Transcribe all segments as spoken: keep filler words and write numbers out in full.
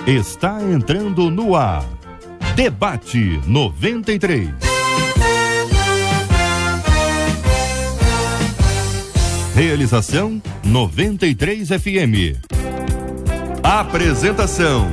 está entrando no ar. Debate noventa e três. Realização noventa e três F M. Apresentação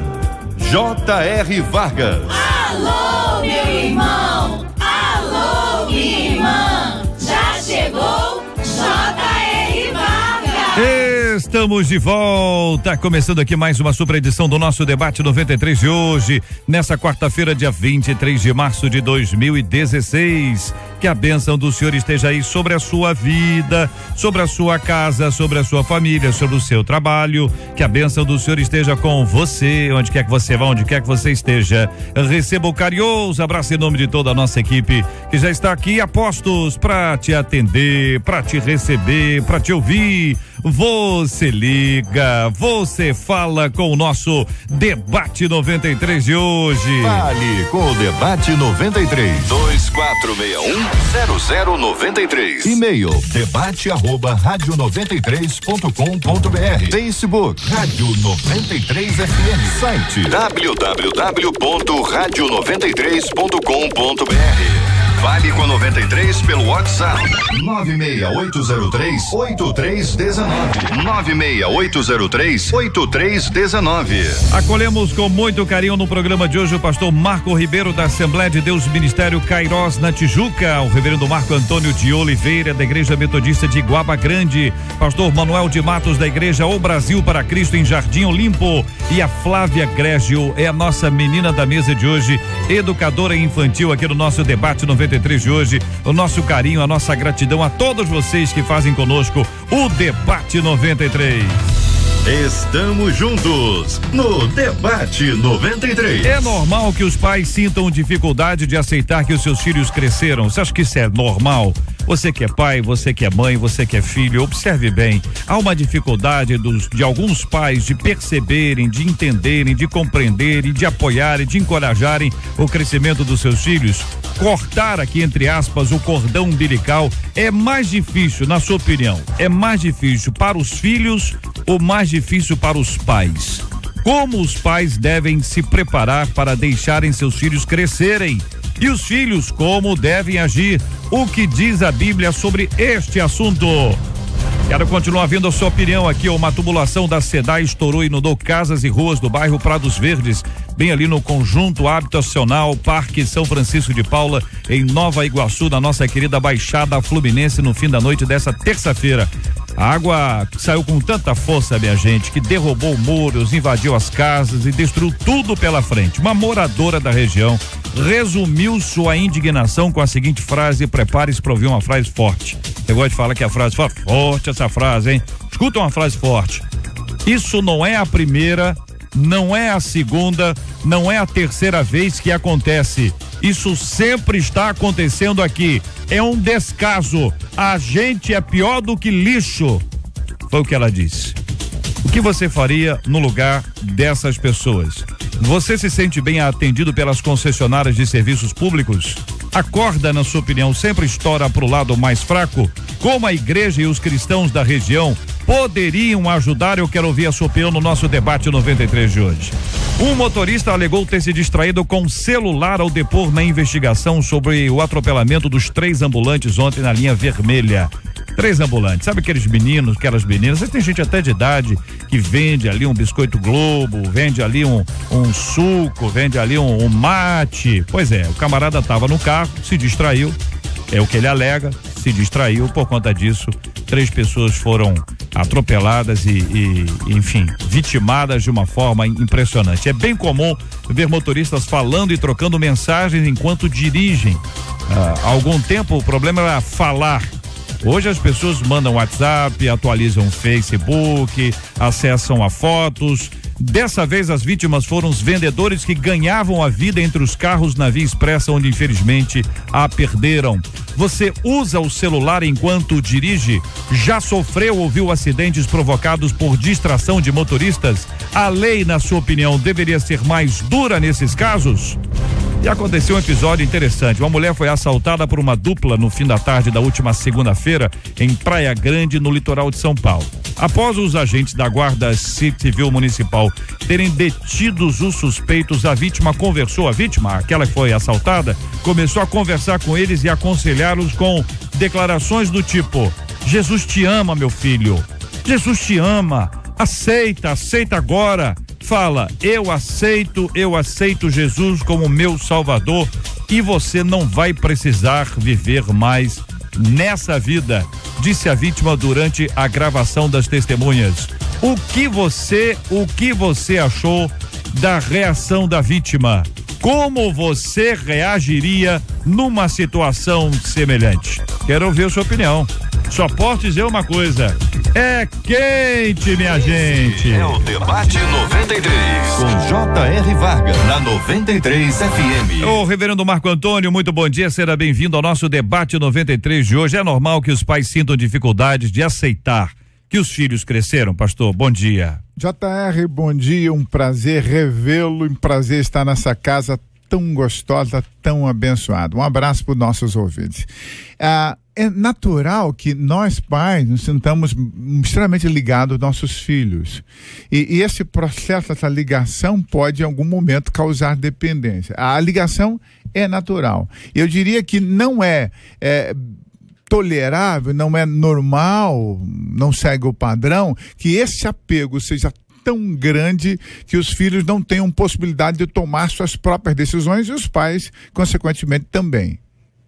J R Vargas. Alô, meu irmão! Alô, minha irmã! Já chegou J R Vargas! Estamos de volta, começando aqui mais uma super edição do nosso Debate noventa e três de hoje, nessa quarta-feira, dia vinte e três de março de dois mil e dezesseis. Que a bênção do Senhor esteja aí sobre a sua vida, sobre a sua casa, sobre a sua família, sobre o seu trabalho. Que a bênção do Senhor esteja com você, onde quer que você vá, onde quer que você esteja. Receba o carinhoso abraço em nome de toda a nossa equipe que já está aqui a postos para te atender, para te receber, para te ouvir. Você liga, você fala com o nosso Debate noventa e três de hoje. Fale com o Debate noventa e três. dois quatro seis um zero zero nove três. E-mail debate arroba rádio noventa e três ponto com ponto br. Facebook Rádio noventa e três F M. Site w w w ponto rádio noventa e três ponto com ponto br. Fale com a noventa e três pelo WhatsApp nove seis oito zero três oito três um nove. nove seis oito zero três oito três um nove. Acolhemos com muito carinho no programa de hoje o pastor Marco Ribeiro, da Assembleia de Deus Ministério Cairós, na Tijuca, o reverendo Marco Antônio de Oliveira, da Igreja Metodista de Guaba Grande, pastor Manuel de Matos, da Igreja O Brasil para Cristo, em Jardim Olimpo, e a Flávia Grégio é a nossa menina da mesa de hoje, educadora infantil aqui no nosso Debate noventa e três de hoje. O nosso carinho, a nossa gratidão a todos vocês que fazem conosco o Debate noventa e três. Estamos juntos no Debate noventa e três. É normal que os pais sintam dificuldade de aceitar que os seus filhos cresceram. Você acha que isso é normal? Você que é pai, você que é mãe, você que é filho, observe bem. Há uma dificuldade dos, de alguns pais de perceberem, de entenderem, de compreenderem, de apoiarem, de encorajarem o crescimento dos seus filhos. Cortar aqui, entre aspas, o cordão umbilical é mais difícil, na sua opinião, é mais difícil para os filhos ou mais difícil para os pais? Como os pais devem se preparar para deixarem seus filhos crescerem? E os filhos como devem agir? O que diz a Bíblia sobre este assunto? Quero continuar vendo a sua opinião aqui. Uma tubulação da SEDAI estourou e inundou casas e ruas do bairro Prados Verdes, bem ali no conjunto habitacional Parque São Francisco de Paula, em Nova Iguaçu, na nossa querida Baixada Fluminense, no fim da noite dessa terça-feira. A água saiu com tanta força, minha gente, que derrubou muros, invadiu as casas e destruiu tudo pela frente. Uma moradora da região resumiu sua indignação com a seguinte frase: prepare-se para ouvir uma frase forte. Eu gosto de falar que a frase foi forte, essa frase, hein? Escuta uma frase forte. Isso não é a primeira, não é a segunda, não é a terceira vez que acontece. Isso sempre está acontecendo aqui. É um descaso. A gente é pior do que lixo. Foi o que ela disse. O que você faria no lugar dessas pessoas? Você se sente bem atendido pelas concessionárias de serviços públicos? A corda, na sua opinião, sempre estoura para o lado mais fraco? Como a igreja e os cristãos da região poderiam ajudar? Eu quero ouvir a sua opinião no nosso Debate noventa e três de hoje. Um motorista alegou ter se distraído com celular ao depor na investigação sobre o atropelamento dos três ambulantes ontem na linha vermelha. Três ambulantes, sabe aqueles meninos, aquelas meninas, tem gente até de idade que vende ali um biscoito Globo, vende ali um, um suco, vende ali um, um mate. Pois é, o camarada estava no carro, se distraiu, é o que ele alega, se distraiu, por conta disso, três pessoas foram atropeladas e, e, enfim, vitimadas de uma forma impressionante. É bem comum ver motoristas falando e trocando mensagens enquanto dirigem. Ah, há algum tempo o problema era falar. Hoje as pessoas mandam WhatsApp, atualizam Facebook, acessam a fotos. Dessa vez as vítimas foram os vendedores que ganhavam a vida entre os carros na Via Expressa, onde infelizmente a perderam. Você usa o celular enquanto dirige? Já sofreu ou viu acidentes provocados por distração de motoristas? A lei, na sua opinião, deveria ser mais dura nesses casos? E aconteceu um episódio interessante. Uma mulher foi assaltada por uma dupla no fim da tarde da última segunda-feira em Praia Grande, no litoral de São Paulo. Após os agentes da Guarda Civil Municipal terem detidos os suspeitos, a vítima conversou, a vítima, aquela que foi assaltada, começou a conversar com eles e aconselhá-los com declarações do tipo: Jesus te ama, meu filho, Jesus te ama, aceita, aceita agora, fala, eu aceito, eu aceito Jesus como meu Salvador e você não vai precisar viver mais nessa vida, disse a vítima durante a gravação das testemunhas. O que você, o que você achou da reação da vítima? Como você reagiria numa situação semelhante? Quero ouvir a sua opinião. Só posso dizer uma coisa: é quente, minha gente. É o Debate noventa e três Com J R Vargas na noventa e três F M. Ô, reverendo Marco Antônio, muito bom dia, seja bem-vindo ao nosso Debate noventa e três de hoje. É normal que os pais sintam dificuldades de aceitar que os filhos cresceram, pastor? Bom dia. J R, bom dia, um prazer revê-lo, um prazer estar nessa casa tão gostosa, tão abençoada. Um abraço para os nossos ouvintes. Ah, é natural que nós pais nos sintamos extremamente ligados aos nossos filhos. E, e esse processo, essa ligação pode em algum momento causar dependência. A ligação é natural. Eu diria que não é, é tolerável, não é normal, não segue o padrão, que esse apego seja tão grande que os filhos não tenham possibilidade de tomar suas próprias decisões e os pais, consequentemente, também.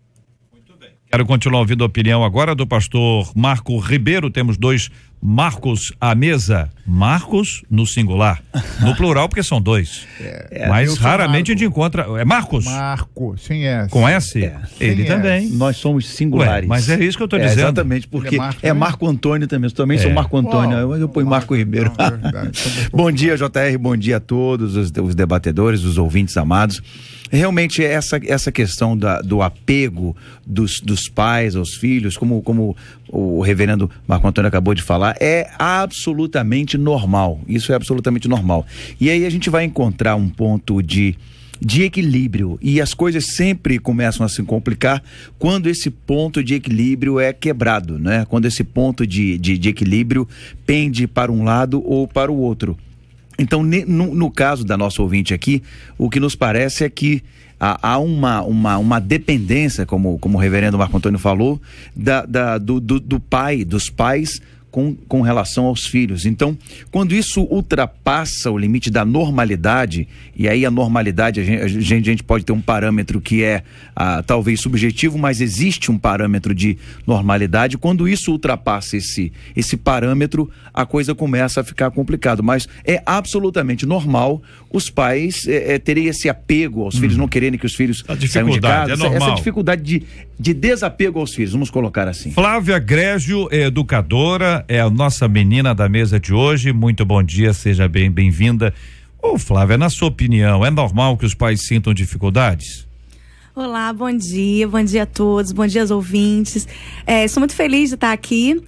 Quero continuar ouvindo a opinião agora do pastor Marco Ribeiro. Temos dois Marcos à mesa. Marcos no singular. No plural, porque são dois. É, Mas raramente a gente encontra. É Marcos? Marco, sem S. Com S? É. Ele Sem também. S. Nós somos singulares. Ué, mas é isso que eu estou É, dizendo. exatamente, porque É Marco é Marco Antônio também. Eu também É. sou Marco Antônio. Uau. eu, eu ponho Marco Ribeiro. Não, verdade. Bom dia, J R. Bom dia a todos os, os debatedores, os ouvintes amados. Realmente essa, essa questão da, do apego dos, dos pais aos filhos, como, como o reverendo Marco Antônio acabou de falar, é absolutamente normal. Isso é absolutamente normal. E aí a gente vai encontrar um ponto de, de equilíbrio, e as coisas sempre começam a se complicar quando esse ponto de equilíbrio é quebrado, né? Quando esse ponto de, de, de equilíbrio pende para um lado ou para o outro. Então, no, no caso da nossa ouvinte aqui, o que nos parece é que há, há uma, uma, uma dependência, como, como o reverendo Marco Antônio falou, da, da, do, do, do pai, dos pais com, com relação aos filhos. Então, quando isso ultrapassa o limite da normalidade, e aí a normalidade, a gente, a gente, a gente pode ter um parâmetro que é ah, talvez subjetivo, mas existe um parâmetro de normalidade. Quando isso ultrapassa esse, esse parâmetro, a coisa começa a ficar complicado. Mas é absolutamente normal os pais é, é, terem esse apego aos hum. filhos, não quererem que os filhos saiam de casa. É normal. Essa dificuldade de, de desapego aos filhos, vamos colocar assim. Flávia Grégio é educadora, é a nossa menina da mesa de hoje. Muito bom dia, seja bem bem-vinda. Ô Flávia, na sua opinião, é normal que os pais sintam dificuldades? Olá, bom dia, bom dia a todos, bom dia aos ouvintes. É, sou muito feliz de estar aqui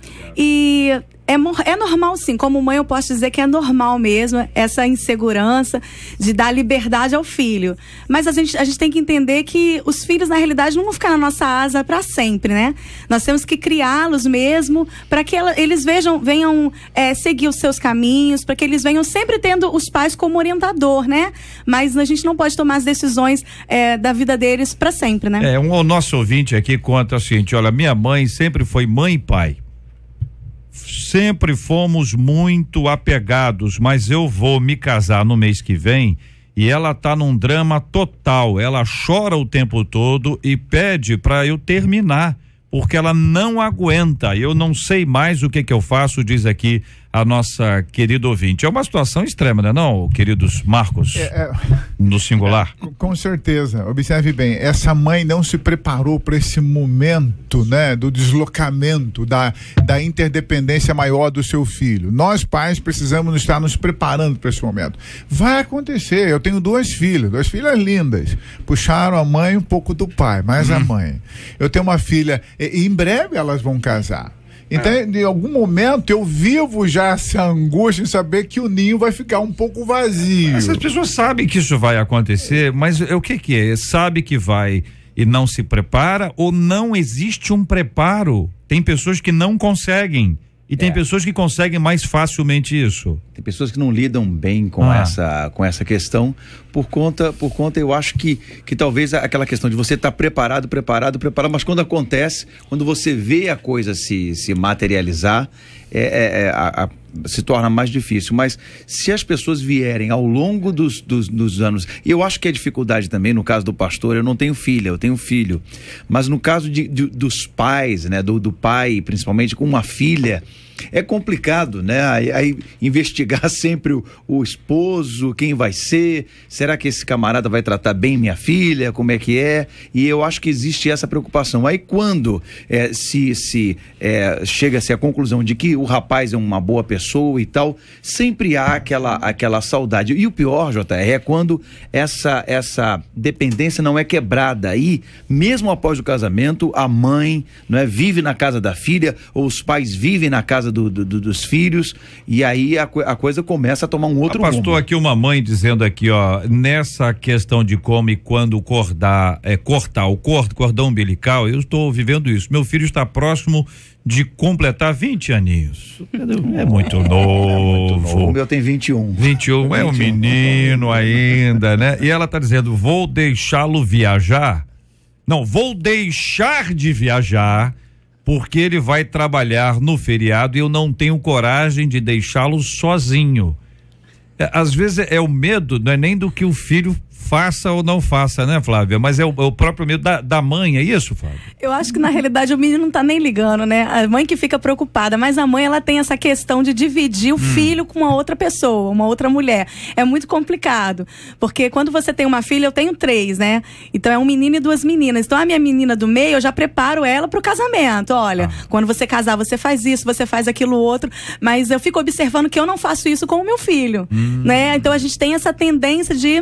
e é, é normal sim, como mãe eu posso dizer que é normal mesmo essa insegurança de dar liberdade ao filho. Mas a gente, a gente tem que entender que os filhos na realidade não vão ficar na nossa asa para sempre, né? Nós temos que criá-los mesmo para que ela, eles vejam, venham é, seguir os seus caminhos, para que eles venham sempre tendo os pais como orientador, né? Mas a gente não pode tomar as decisões é, da vida deles para sempre, né? É, um, o nosso ouvinte aqui conta o seguinte: olha, minha mãe sempre foi mãe e pai. Sempre fomos muito apegados, mas eu vou me casar no mês que vem e ela tá num drama total. Ela chora o tempo todo e pede para eu terminar, porque ela não aguenta. Eu não sei mais o que que eu faço, diz aqui a nossa querida ouvinte. É uma situação extrema, né, não, queridos Marcos? É, é, no singular. É, com certeza. Observe bem, essa mãe não se preparou para esse momento, né, do deslocamento, da, da interdependência maior do seu filho. Nós, pais, precisamos estar nos preparando para esse momento. Vai acontecer. Eu tenho duas filhas, duas filhas lindas. Puxaram a mãe um pouco do pai, mas hum. a mãe. Eu tenho uma filha, e, e em breve elas vão casar. Então, é. em algum momento, eu vivo já essa angústia em saber que o ninho vai ficar um pouco vazio. Essas pessoas sabem que isso vai acontecer, mas o que que é? Sabe que vai e não se prepara, ou não existe um preparo? Tem pessoas que não conseguem E tem É. pessoas que conseguem mais facilmente isso. Tem pessoas que não lidam bem com, Ah. essa, com essa questão por conta, por conta, eu acho que, que talvez aquela questão de você estar preparado, preparado, preparado, mas quando acontece, quando você vê a coisa se, se materializar, é, é, é, a, a, se torna mais difícil. Mas se as pessoas vierem ao longo dos, dos, dos anos, e eu acho que a dificuldade também, no caso do pastor, eu não tenho filha, eu tenho filho, mas no caso de, de, dos pais, né, do, do pai, principalmente com uma filha, é complicado, né? Aí, aí investigar sempre o, o esposo, quem vai ser, será que esse camarada vai tratar bem minha filha, como é que é? E eu acho que existe essa preocupação. Aí quando é, se, se é, chega-se à conclusão de que o rapaz é uma boa pessoa e tal, sempre há aquela, aquela saudade. E o pior, J R, é quando essa, essa dependência não é quebrada. Aí, mesmo após o casamento, a mãe, não é, vive na casa da filha, ou os pais vivem na casa Do, do, dos filhos, e aí a, a coisa começa a tomar um outro rumo. Pastor, aqui uma mãe dizendo aqui, ó, nessa questão de como e quando cordar, é, cortar o cordão, cordão umbilical, eu estou vivendo isso. Meu filho está próximo de completar vinte aninhos. É muito novo. O meu tem vinte e um. vinte e um é um menino ainda, né? E ela está dizendo, vou deixá-lo viajar. Não, vou deixar de viajar porque ele vai trabalhar no feriado e eu não tenho coragem de deixá-lo sozinho. É, às vezes é, é o medo, não é nem do que o filho faça ou não faça, né, Flávia? Mas é o, é o próprio medo da, da mãe, é isso, Flávia? Eu acho que na realidade o menino não tá nem ligando, né? A mãe que fica preocupada, mas a mãe ela tem essa questão de dividir o hum. filho com uma outra pessoa, uma outra mulher. É muito complicado, porque quando você tem uma filha, eu tenho três, né? Então é um menino e duas meninas. Então a minha menina do meio, eu já preparo ela pro casamento. Olha, ah. quando você casar, você faz isso, você faz aquilo outro, mas eu fico observando que eu não faço isso com o meu filho, hum. né? Então a gente tem essa tendência de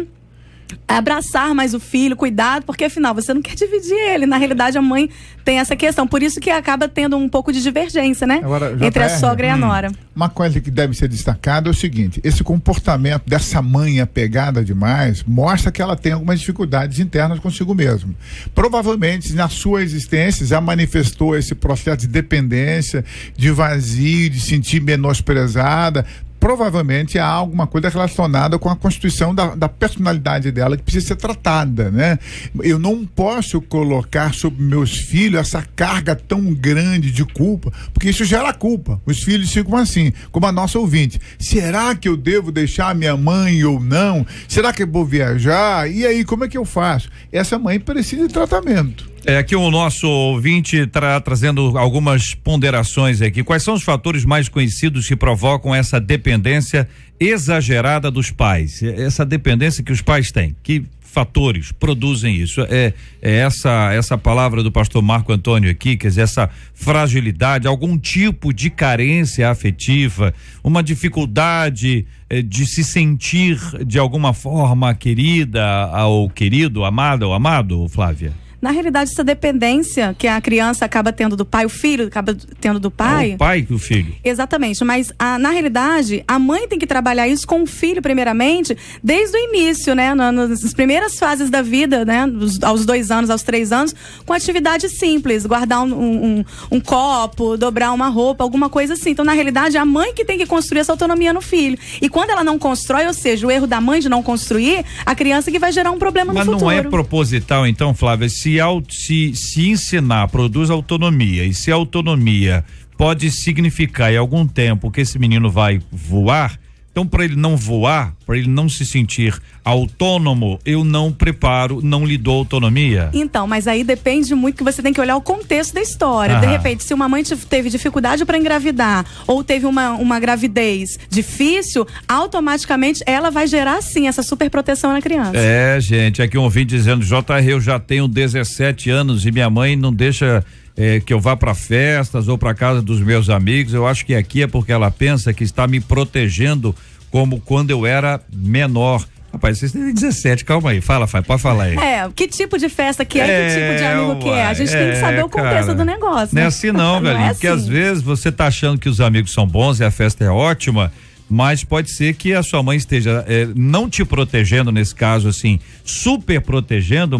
abraçar mais o filho, cuidado, porque afinal você não quer dividir ele. Na realidade a mãe tem essa questão, por isso que acaba tendo um pouco de divergência, né? Agora, entre J R, a sogra hum, e a nora. Uma coisa que deve ser destacada é o seguinte: esse comportamento dessa mãe apegada demais mostra que ela tem algumas dificuldades internas consigo mesma. Provavelmente na sua existência já manifestou esse processo de dependência, de vazio, de sentir menosprezada. Provavelmente há alguma coisa relacionada com a constituição da, da personalidade dela que precisa ser tratada, né? Eu não posso colocar sobre meus filhos essa carga tão grande de culpa, porque isso gera culpa. Os filhos ficam assim, como a nossa ouvinte. Será que eu devo deixar minha mãe ou não? Será que eu vou viajar? E aí, como é que eu faço? Essa mãe precisa de tratamento. É, aqui o nosso ouvinte tra, trazendo algumas ponderações aqui. Quais são os fatores mais conhecidos que provocam essa dependência exagerada dos pais? Essa dependência que os pais têm. Que fatores produzem isso? É, é essa, essa palavra do pastor Marco Antônio aqui, quer dizer, essa fragilidade, algum tipo de carência afetiva, uma dificuldade eh, de se sentir de alguma forma querida ao querido, amada ou amado, Flávia? Na realidade, essa dependência que a criança acaba tendo do pai, o filho acaba tendo do pai. É o pai que o filho. Exatamente, mas a, na realidade, a mãe tem que trabalhar isso com o filho, primeiramente, desde o início, né? Na, nas primeiras fases da vida, né? Os, aos dois anos, aos três anos, com atividades simples, guardar um, um, um copo, dobrar uma roupa, alguma coisa assim. Então, na realidade, a mãe que tem que construir essa autonomia no filho. E quando ela não constrói, ou seja, o erro da mãe de não construir, a criança que vai gerar um problema no Mas futuro. Mas não é proposital, então, Flávia, se Se, se, se ensinar, produz autonomia, e se a autonomia pode significar em algum tempo que esse menino vai voar, então para ele não voar, para ele não se sentir autônomo, eu não preparo, não lhe dou autonomia. Então, mas aí depende muito que você tem que olhar o contexto da história. Ah. De repente, se uma mãe teve dificuldade para engravidar ou teve uma, uma gravidez difícil, automaticamente ela vai gerar sim essa super proteção na criança. É, gente, aqui um ouvinte dizendo, J R, eu já tenho dezessete anos e minha mãe não deixa É, que eu vá para festas ou para casa dos meus amigos. Eu acho que aqui é porque ela pensa que está me protegendo como quando eu era menor. Rapaz, vocês têm dezessete, calma aí, fala, fala, pode falar aí. É, que tipo de festa que é, é que tipo de amigo uai, que é? A gente é, tem que saber o contexto cara, do negócio. Não né? é assim não, velho, é porque assim. Às vezes você tá achando que os amigos são bons e a festa é ótima, mas pode ser que a sua mãe esteja é, não te protegendo nesse caso assim, super protegendo, mas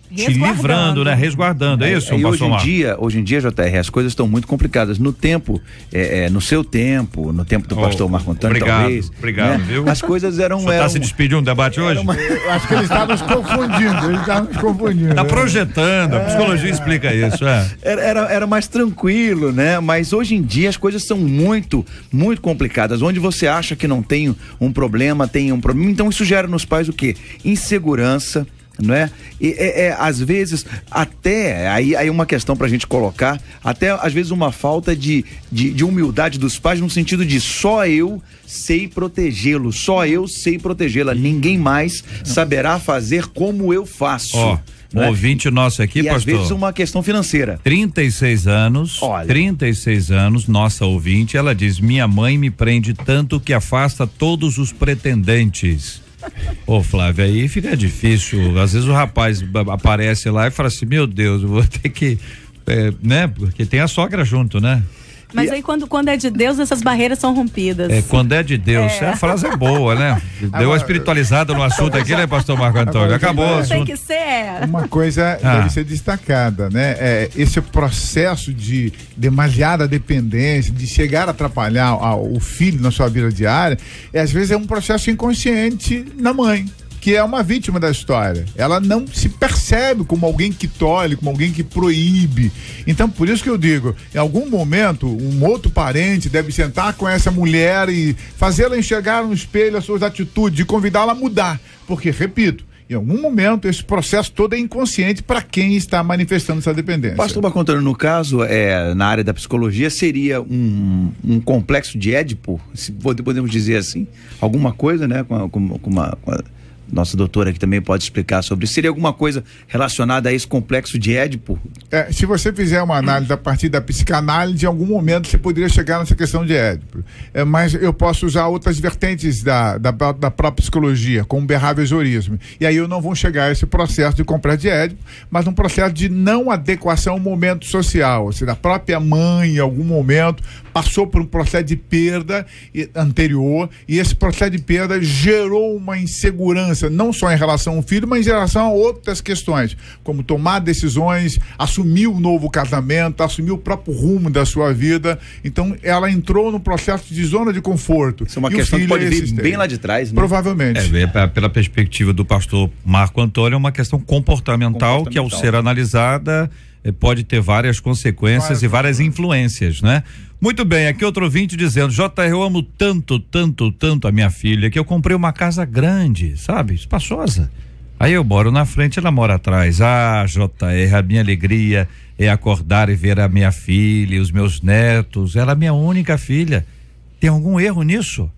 te livrando, né? Resguardando, é isso, é, e pastor hoje em Marcos? dia, hoje em dia, J R, as coisas estão muito complicadas. No tempo, é, é, no seu tempo, no tempo do Oh, pastor Marco Antônio, obrigado, talvez. obrigado, né? viu? As coisas eram... O senhor eram tá se despedindo do debate hoje? uma- Eu acho que ele estava nos confundindo, ele estava nos confundindo. Tá né? projetando, a psicologia explica isso, é. Era, era, era mais tranquilo, né? Mas hoje em dia as coisas são muito, muito complicadas. Onde você acha que não tem um problema, tem um problema. Então isso gera nos pais o quê? Insegurança, não é? E, é, é, às vezes, até, aí, aí uma questão pra gente colocar, até às vezes uma falta de, de, de humildade dos pais, no sentido de só eu sei protegê-lo, só eu sei protegê-la, ninguém mais saberá fazer como eu faço. Ó, um né? ouvinte nosso aqui, E pastor. às vezes uma questão financeira. trinta e seis anos, Olha. trinta e seis anos, nossa ouvinte, ela diz: minha mãe me prende tanto que afasta todos os pretendentes. Ô, Flávio, aí fica difícil. Às vezes o rapaz ba- aparece lá e fala assim: meu Deus, eu vou ter que. É, né? Porque tem a sogra junto, né? Mas aí quando, quando é de Deus, essas barreiras são rompidas. É, quando é de Deus. É. A frase é boa, né? Deu uma espiritualizada no assunto aqui, né, pastor Marco Antônio? Acabou o Tem assunto. que ser. Uma coisa Ah. deve ser destacada, né? É, esse processo de demasiada dependência, de chegar a atrapalhar a- o filho na sua vida diária, é, às vezes é um processo inconsciente na mãe, que é uma vítima da história. Ela não se percebe como alguém que tolhe, como alguém que proíbe. Então, por isso que eu digo, em algum momento, um outro parente deve sentar com essa mulher e fazê-la enxergar no espelho as suas atitudes, e convidá-la a mudar. Porque, repito, em algum momento esse processo todo é inconsciente para quem está manifestando essa dependência. Pastor Marco Antônio, no caso, é, na área da psicologia, seria um, um complexo de Édipo, se pode- podemos dizer assim, alguma coisa, né, com, a- com, com uma... Com a nossa doutora aqui também pode explicar sobre isso. Seria alguma coisa relacionada a esse complexo de Édipo? É, se você fizer uma análise a partir da psicanálise, em algum momento você poderia chegar nessa questão de Édipo. É, mas eu posso usar outras vertentes da, da, da própria psicologia, como o behaviorismo. E aí eu não vou chegar a esse processo de complexo de Édipo, mas num processo de não adequação ao momento social. Ou seja, a própria mãe, em algum momento, passou por um processo de perda e- anterior, e esse processo de perda gerou uma insegurança, não só em relação ao filho, mas em relação a outras questões, como tomar decisões, assumir um novo casamento, assumir o próprio rumo da sua vida. Então, ela entrou no processo de zona de conforto. Isso é uma E o questão que filho pode é vir esse bem tem. lá de trás, né? Provavelmente. É, vê pe- pela perspectiva do pastor Marco Antônio, é uma questão comportamental, que ao Comportamental. ser analisada eh, pode ter várias consequências Várias e várias influências, né? Muito bem, aqui outro ouvinte dizendo: J R, eu amo tanto, tanto, tanto a minha filha que eu comprei uma casa grande, sabe? Espaçosa. Aí eu moro na frente, ela mora atrás. Ah, J R, a minha alegria é acordar e ver a minha filha e os meus netos. Ela é minha única filha. Tem algum erro nisso?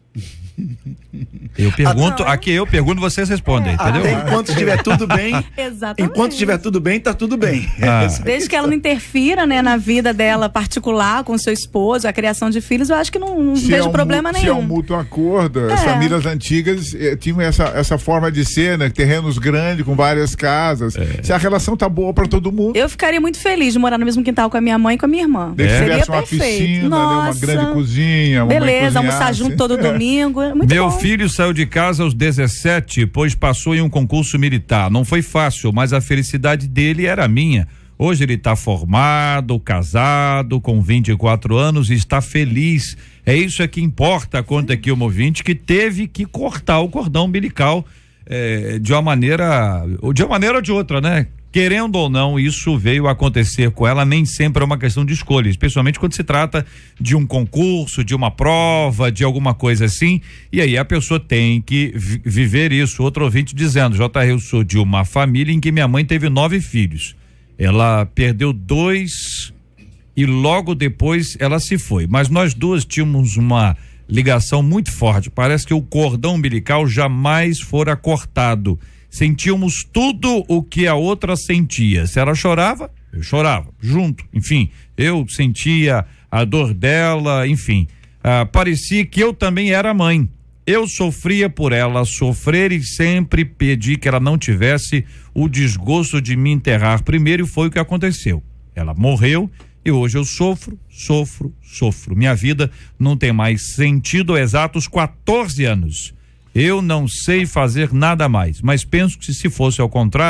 Eu pergunto, aqui eu pergunto, vocês respondem, entendeu? Até enquanto estiver tudo bem, Exatamente. enquanto estiver tudo bem, tá tudo bem. Ah. Essa- Desde que ela não interfira, né, na vida dela particular, com seu esposo, a criação de filhos, eu acho que não, não Se vejo é um problema mu- Se é um nenhum. mútuo acordo, as É. famílias antigas eh, tinham essa, essa forma de ser, né? Terrenos grandes, com várias casas. É. Se a relação tá boa para todo mundo, Eu ficaria muito feliz de morar no mesmo quintal com a minha mãe e com a minha irmã. desde que Seria tivesse uma perfeito. piscina, né, uma Nossa. grande cozinha, uma Beleza, almoçar junto todo domingo. é Muito Meu bom. filho saiu de casa aos dezessete, pois passou em um concurso militar. Não foi fácil, mas a felicidade dele era minha. Hoje ele está formado, casado, com vinte e quatro anos e está feliz. É isso é que importa, conta aqui o ouvinte, que teve que cortar o cordão umbilical eh, de uma maneira, ou de uma maneira ou de outra, né? Querendo ou não, isso veio a acontecer com ela, nem sempre é uma questão de escolha, especialmente quando se trata de um concurso, de uma prova, de alguma coisa assim, e aí a pessoa tem que vi- viver isso. Outro ouvinte dizendo: J R, eu sou de uma família em que minha mãe teve nove filhos. Ela perdeu dois e logo depois ela se foi, mas nós duas tínhamos uma ligação muito forte. Parece que o cordão umbilical jamais fora cortado. Sentíamos tudo o que a outra sentia. Se ela chorava, eu chorava junto. Enfim, eu sentia a dor dela, enfim. Ah, parecia que eu também era mãe. Eu sofria por ela sofrer e sempre pedi que ela não tivesse o desgosto de me enterrar primeiro, e foi o que aconteceu. Ela morreu e hoje eu sofro, sofro, sofro. Minha vida não tem mais sentido há exatos quatorze anos. Eu não sei fazer nada mais, mas penso que se fosse ao contrário,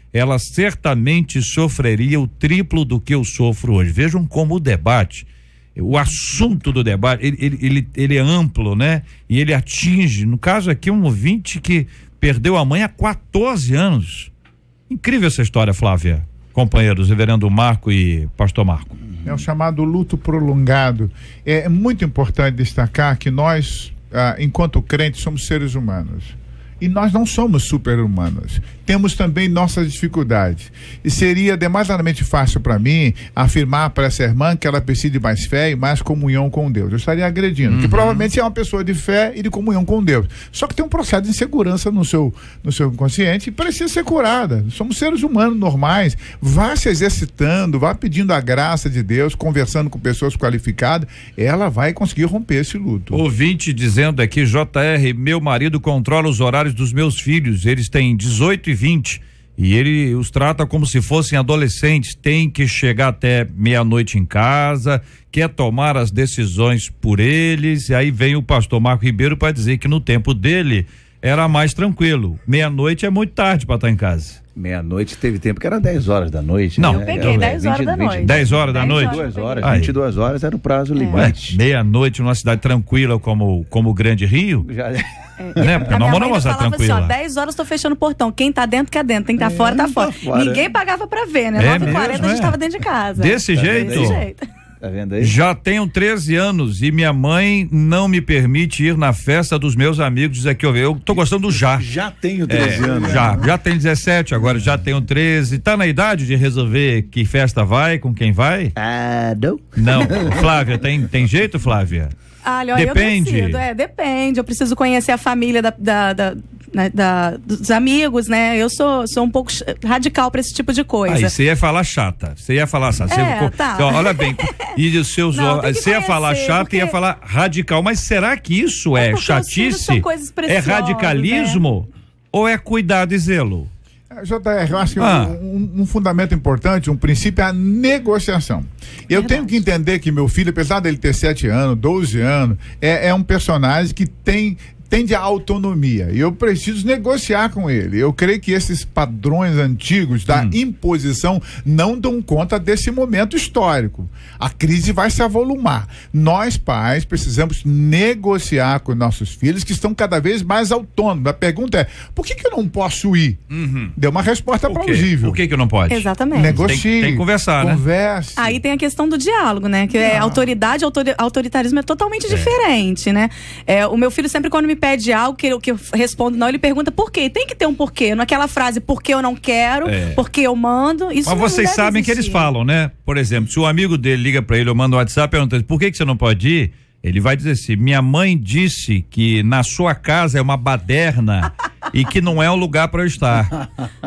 ela certamente sofreria o triplo do que eu sofro hoje. Vejam como o debate, o assunto do debate, ele, ele, ele, ele é amplo, né? E ele atinge, no caso aqui, um ouvinte que perdeu a mãe há quatorze anos. Incrível essa história, Flávia. Companheiros, reverendo Marco e pastor Marco. É o chamado luto prolongado. É muito importante destacar que nós, ah, enquanto crentes, somos seres humanos. E nós não somos super-humanos. Temos também nossas dificuldades. E seria demasiadamente fácil para mim afirmar para essa irmã que ela precisa de mais fé e mais comunhão com Deus. Eu estaria agredindo, uhum. que provavelmente é uma pessoa de fé e de comunhão com Deus. Só que tem um processo de insegurança no seu, no seu inconsciente e precisa ser curada. Somos seres humanos normais. Vá se exercitando, vá pedindo a graça de Deus, conversando com pessoas qualificadas, ela vai conseguir romper esse luto. Ouvinte dizendo aqui, J R, meu marido controla os horários dos meus filhos, eles têm dezoito e vinte e ele os trata como se fossem adolescentes, tem que chegar até meia-noite em casa, quer tomar as decisões por eles, e aí vem o pastor Marco Ribeiro para dizer que no tempo dele era mais tranquilo, meia-noite é muito tarde para estar em casa. Meia-noite teve tempo que era dez horas da noite. Não, né? eu peguei dez horas da noite. dez horas da noite? vinte e duas horas, vinte e duas horas era o prazo limite. Meia-noite numa cidade tranquila como como o Grande Rio? Já... É, né? Porque nós moramos lá tranquila. Assim, ó, dez horas tô fechando o portão. Quem tá dentro, quer dentro. Quem tá é, fora, tá fora. fora. Ninguém pagava pra ver, né? É nove e quarenta a gente é. tava dentro de casa. Desse tá jeito? Desse jeito. Tá vendo aí? Já tenho treze anos e minha mãe não me permite ir na festa dos meus amigos. Diz aqui, eu tô gostando do já. Já tenho treze é, anos. Já, já tenho dezessete, agora já tenho treze. Tá na idade de resolver que festa vai, com quem vai? Ah, não. Não. Flávia, tem, tem jeito, Flávia? Olha, depende. Eu decido, é, depende. Eu preciso conhecer a família da, da, da, né, da, dos amigos, né? Eu sou, sou um pouco radical pra esse tipo de coisa. Aí você ia falar chata. Você ia falar chata. É, você, tá. ó, olha bem. E os seus Não, você ia falar chata porque... e ia falar radical. Mas será que isso é, é chatice? É radicalismo? Né? Ou é cuidado e zelo? J R, eu acho que ah. um, um fundamento importante, um princípio é a negociação. Eu Verdade. tenho que entender que meu filho, apesar dele ter sete anos, doze anos, é, é um personagem que tem tende à autonomia e eu preciso negociar com ele. Eu creio que esses padrões antigos da hum. imposição não dão conta desse momento histórico. A crise vai se avolumar. Nós, pais, precisamos negociar com nossos filhos que estão cada vez mais autônomos. A pergunta é, por que que eu não posso ir? Uhum. Deu uma resposta por plausível. Por que que eu não pode? Exatamente. Negocie. Tem, tem que conversar, converse. né? Aí tem a questão do diálogo, né? Que é autoridade, autori- autoritarismo é totalmente é. diferente, né? É, o meu filho sempre quando me pede algo que eu, que eu respondo não, ele pergunta por quê? Tem que ter um porquê, não é aquela frase porque eu não quero, é. porque eu mando, isso Mas não vocês deve sabem existir. Que eles falam, né? Por exemplo, se o amigo dele liga pra ele ou manda um WhatsApp perguntando por que que você não pode ir, ele vai dizer assim, minha mãe disse que na sua casa é uma baderna e que não é um lugar para eu estar.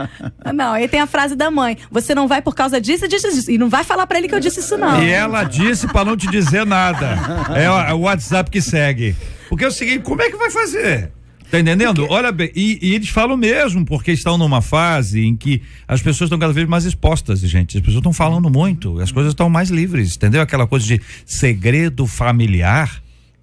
Não, aí tem a frase da mãe, você não vai por causa disso, disso, disso. E não vai falar pra ele que eu disse isso não. E ela disse pra não te dizer nada. É o, é o WhatsApp que segue. Porque é o seguinte, como é que vai fazer? Tá entendendo? Porque... Olha bem, e, e eles falam mesmo, porque estão numa fase em que as pessoas estão cada vez mais expostas, gente. As pessoas estão falando muito, as coisas estão mais livres, entendeu? Aquela coisa de segredo familiar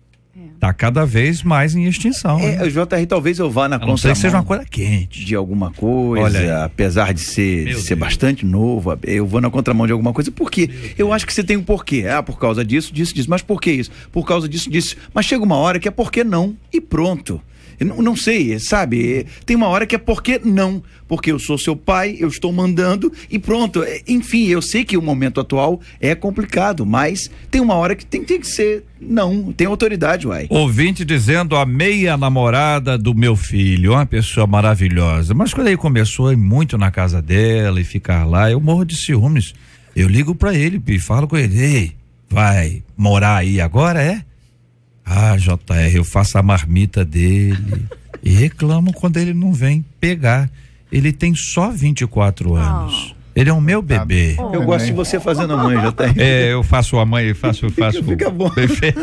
tá cada vez mais em extinção. É, né? J R, talvez eu vá na contramão. Não sei que seja uma coisa quente. De alguma coisa, apesar de ser, de ser bastante novo, eu vou na contramão de alguma coisa, porque eu acho que você tem um porquê. Ah, por causa disso, disso, disso. Mas por que isso? Por causa disso, disso. Mas chega uma hora que é porque não e pronto. Eu não, não sei, sabe? Tem uma hora que é porque não, porque eu sou seu pai, eu estou mandando e pronto. Enfim, eu sei que o momento atual é complicado, mas tem uma hora que tem, tem que ser não, tem autoridade, uai. Ouvinte dizendo a meia namorada do meu filho, uma pessoa maravilhosa, mas quando ele começou a ir muito na casa dela e ficar lá, eu morro de ciúmes. Eu ligo pra ele e falo com ele, ei, vai morar aí agora, é? Ah, J R, eu faço a marmita dele e reclamo quando ele não vem pegar. Ele tem só vinte e quatro anos. Oh. Ele é o meu bebê. Oh, eu gosto de você fazendo a mãe, J R. É, eu faço a mãe, faço, faço. Fica bom.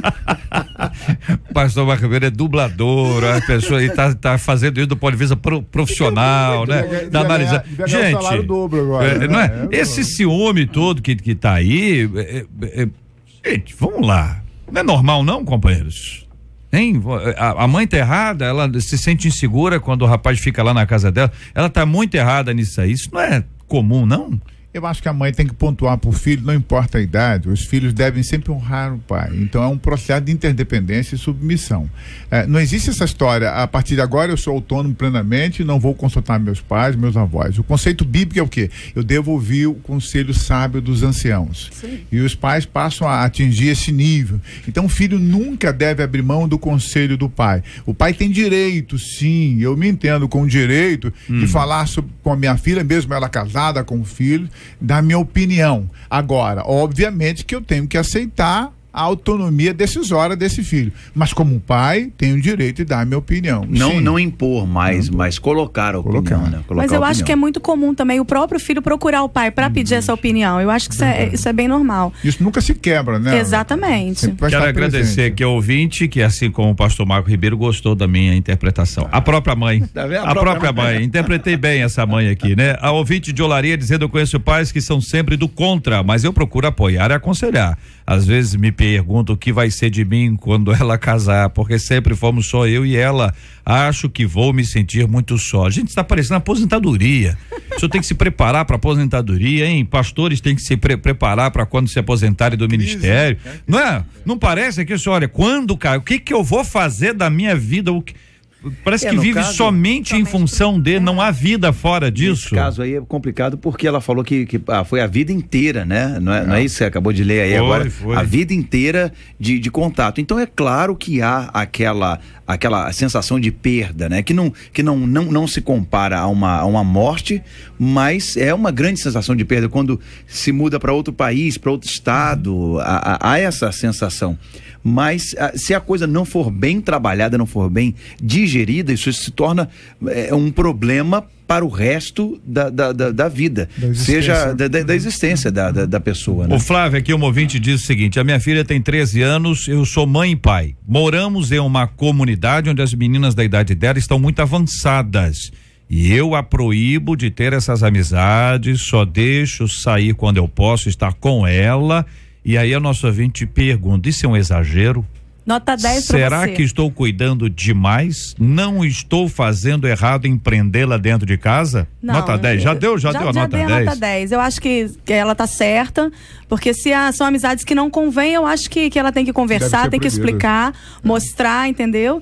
Pastor Marco Ribeiro é dublador, a pessoa aí tá, tá fazendo isso do ponto de vista pro, profissional, né? Deve, tá analisando. Deve gente, um salário dobro agora, é, né? não é? É, esse ciúme todo que, que tá aí, é, é, gente, vamos lá. Não é normal não, companheiros? Hein? A, a mãe tá errada, ela se sente insegura quando o rapaz fica lá na casa dela. Ela tá muito errada nisso aí. Isso não é comum, não? Eu acho que a mãe tem que pontuar para o filho, não importa a idade, os filhos devem sempre honrar o pai. Então é um processo de interdependência e submissão. É, não existe essa história, a partir de agora eu sou autônomo plenamente, não vou consultar meus pais, meus avós. O conceito bíblico é o quê? Eu devo ouvir o conselho sábio dos anciãos. Sim. E os pais passam a atingir esse nível. Então o filho nunca deve abrir mão do conselho do pai. O pai tem direito, sim, eu me entendo com o direito hum. de falar sobre, com a minha filha, mesmo ela casada com o filho, da minha opinião. Agora, obviamente que eu tenho que aceitar a autonomia decisória desse filho, mas como pai tenho o direito de dar a minha opinião. Não, Sim. não impor, mas, não. mas colocar a opinião, colocar. Né? Colocar mas eu a acho que é muito comum também o próprio filho procurar o pai para pedir essa opinião. Eu acho que isso é, isso é bem normal. Isso nunca se quebra, né? Exatamente. Quero agradecer presente. Que o ouvinte, que assim como o pastor Marco Ribeiro, gostou da minha interpretação. A própria mãe. Tá a, a própria mãe. mãe. Interpretei bem essa mãe aqui, né? A ouvinte de Olaria dizendo: eu conheço pais que são sempre do contra, mas eu procuro apoiar e aconselhar. Às vezes me pergunto o que vai ser de mim quando ela casar, porque sempre fomos só eu e ela. Acho que vou me sentir muito só. A gente está parecendo aposentadoria. O senhor tem que se preparar para aposentadoria, hein? Pastores têm que se pre preparar para quando se aposentarem do ministério. Não é? Não parece que isso, olha, quando, cara, o que que eu vou fazer da minha vida? O que... Parece é, que vive caso, somente, somente em função de, não há vida fora disso. Nesse caso aí é complicado porque ela falou que, que ah, foi a vida inteira, né? Não é, não. não é isso que você acabou de ler aí foi, agora? Foi. A vida inteira de, de contato. Então é claro que há aquela, aquela sensação de perda, né? Que não, que não, não, não se compara a uma, a uma morte, mas é uma grande sensação de perda quando se muda para outro país, para outro estado, há, há essa sensação. Mas se a coisa não for bem trabalhada, não for bem digerida, isso se torna é, um problema para o resto da, da, da, da vida, da seja da, da, da existência da, da, da pessoa. Né? O Flávio aqui, um ouvinte, diz o seguinte: a minha filha tem treze anos, eu sou mãe e pai. Moramos em uma comunidade onde as meninas da idade dela estão muito avançadas. E eu a proíbo de ter essas amizades, só deixo sair quando eu posso estar com ela. E aí a nossa ouvinte pergunta: isso é um exagero? Nota dez para você. Será que estou cuidando demais? Não estou fazendo errado em prendê-la dentro de casa? Não, nota dez, já deu, já, já deu a já nota dei dez? A nota dez. Eu acho que, que ela tá certa, porque se a, são amizades que não convêm, eu acho que, que ela tem que conversar, tem que explicar, mostrar, entendeu?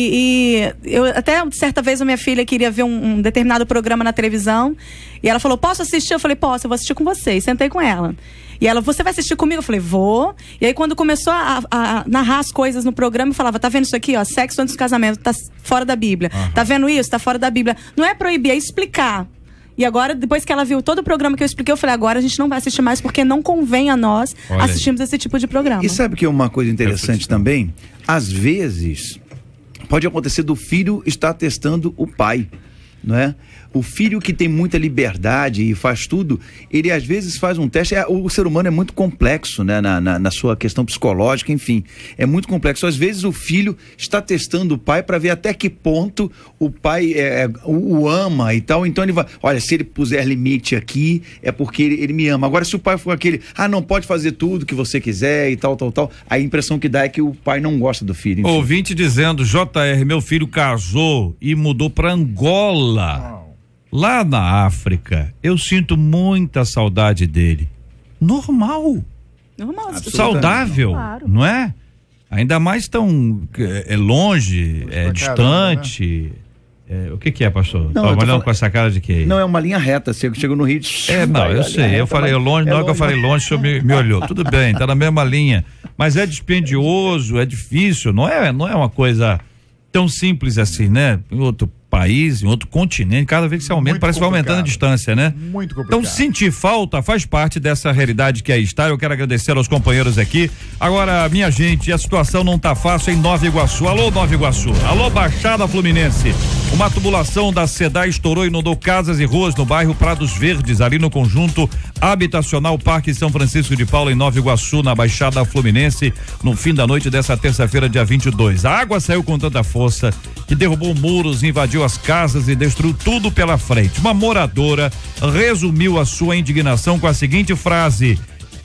E, e eu até certa vez a minha filha queria ver um, um determinado programa na televisão e ela falou: posso assistir? Eu falei: posso, eu vou assistir com você. E sentei com ela. E ela: você vai assistir comigo? Eu falei: vou. E aí quando começou a, a, a narrar as coisas no programa, eu falava: tá vendo isso aqui, ó, sexo antes do casamento, tá fora da Bíblia. Uhum. Tá vendo isso? Tá fora da Bíblia. Não é proibir, é explicar. E agora, depois que ela viu todo o programa que eu expliquei, eu falei: agora a gente não vai assistir mais, porque não convém a nós Olha assistirmos aí. Esse tipo de programa. E sabe que é uma coisa interessante também? Às vezes, pode acontecer do filho estar testando o pai, não é? O filho que tem muita liberdade e faz tudo, ele às vezes faz um teste. É, o ser humano é muito complexo, né? Na, na, na sua questão psicológica, enfim, é muito complexo. Às vezes o filho está testando o pai para ver até que ponto o pai é, o, o ama e tal. Então ele vai: olha, se ele puser limite aqui, é porque ele, ele me ama. Agora, se o pai for aquele: ah, não pode fazer tudo que você quiser e tal, tal, tal, a impressão que dá é que o pai não gosta do filho. Enfim. Ouvinte dizendo: J R, meu filho casou e mudou para Angola. Lá na África, eu sinto muita saudade dele. Normal. Normal. Saudável, claro. Não é? Ainda mais tão é, longe, é, distante. Né? É, o que que é, pastor? Tá olhando falando... com essa cara de quê? Não, é uma linha reta. Você chegou no Rio. É, não, eu sei. Reta, eu falei eu longe, é na hora que eu falei longe, o senhor me, me olhou. Tudo bem, tá na mesma linha. Mas é dispendioso, é difícil. Não é, não é uma coisa tão simples assim, né? Em outro país, em outro continente, cada vez que você aumenta, muito parece que vai aumentando a distância, né? Muito complicado. Então, sentir falta faz parte dessa realidade que aí está. Eu quero agradecer aos companheiros aqui. Agora, minha gente, a situação não tá fácil em Nova Iguaçu. Alô, Nova Iguaçu. Alô, Baixada Fluminense. Uma tubulação da SEDAI estourou e inundou casas e ruas no bairro Prados Verdes, ali no conjunto habitacional Parque São Francisco de Paula, em Nova Iguaçu, na Baixada Fluminense, no fim da noite dessa terça-feira, dia vinte e dois. A água saiu com tanta força que derrubou muros, invadiu as casas e destruiu tudo pela frente. Uma moradora resumiu a sua indignação com a seguinte frase: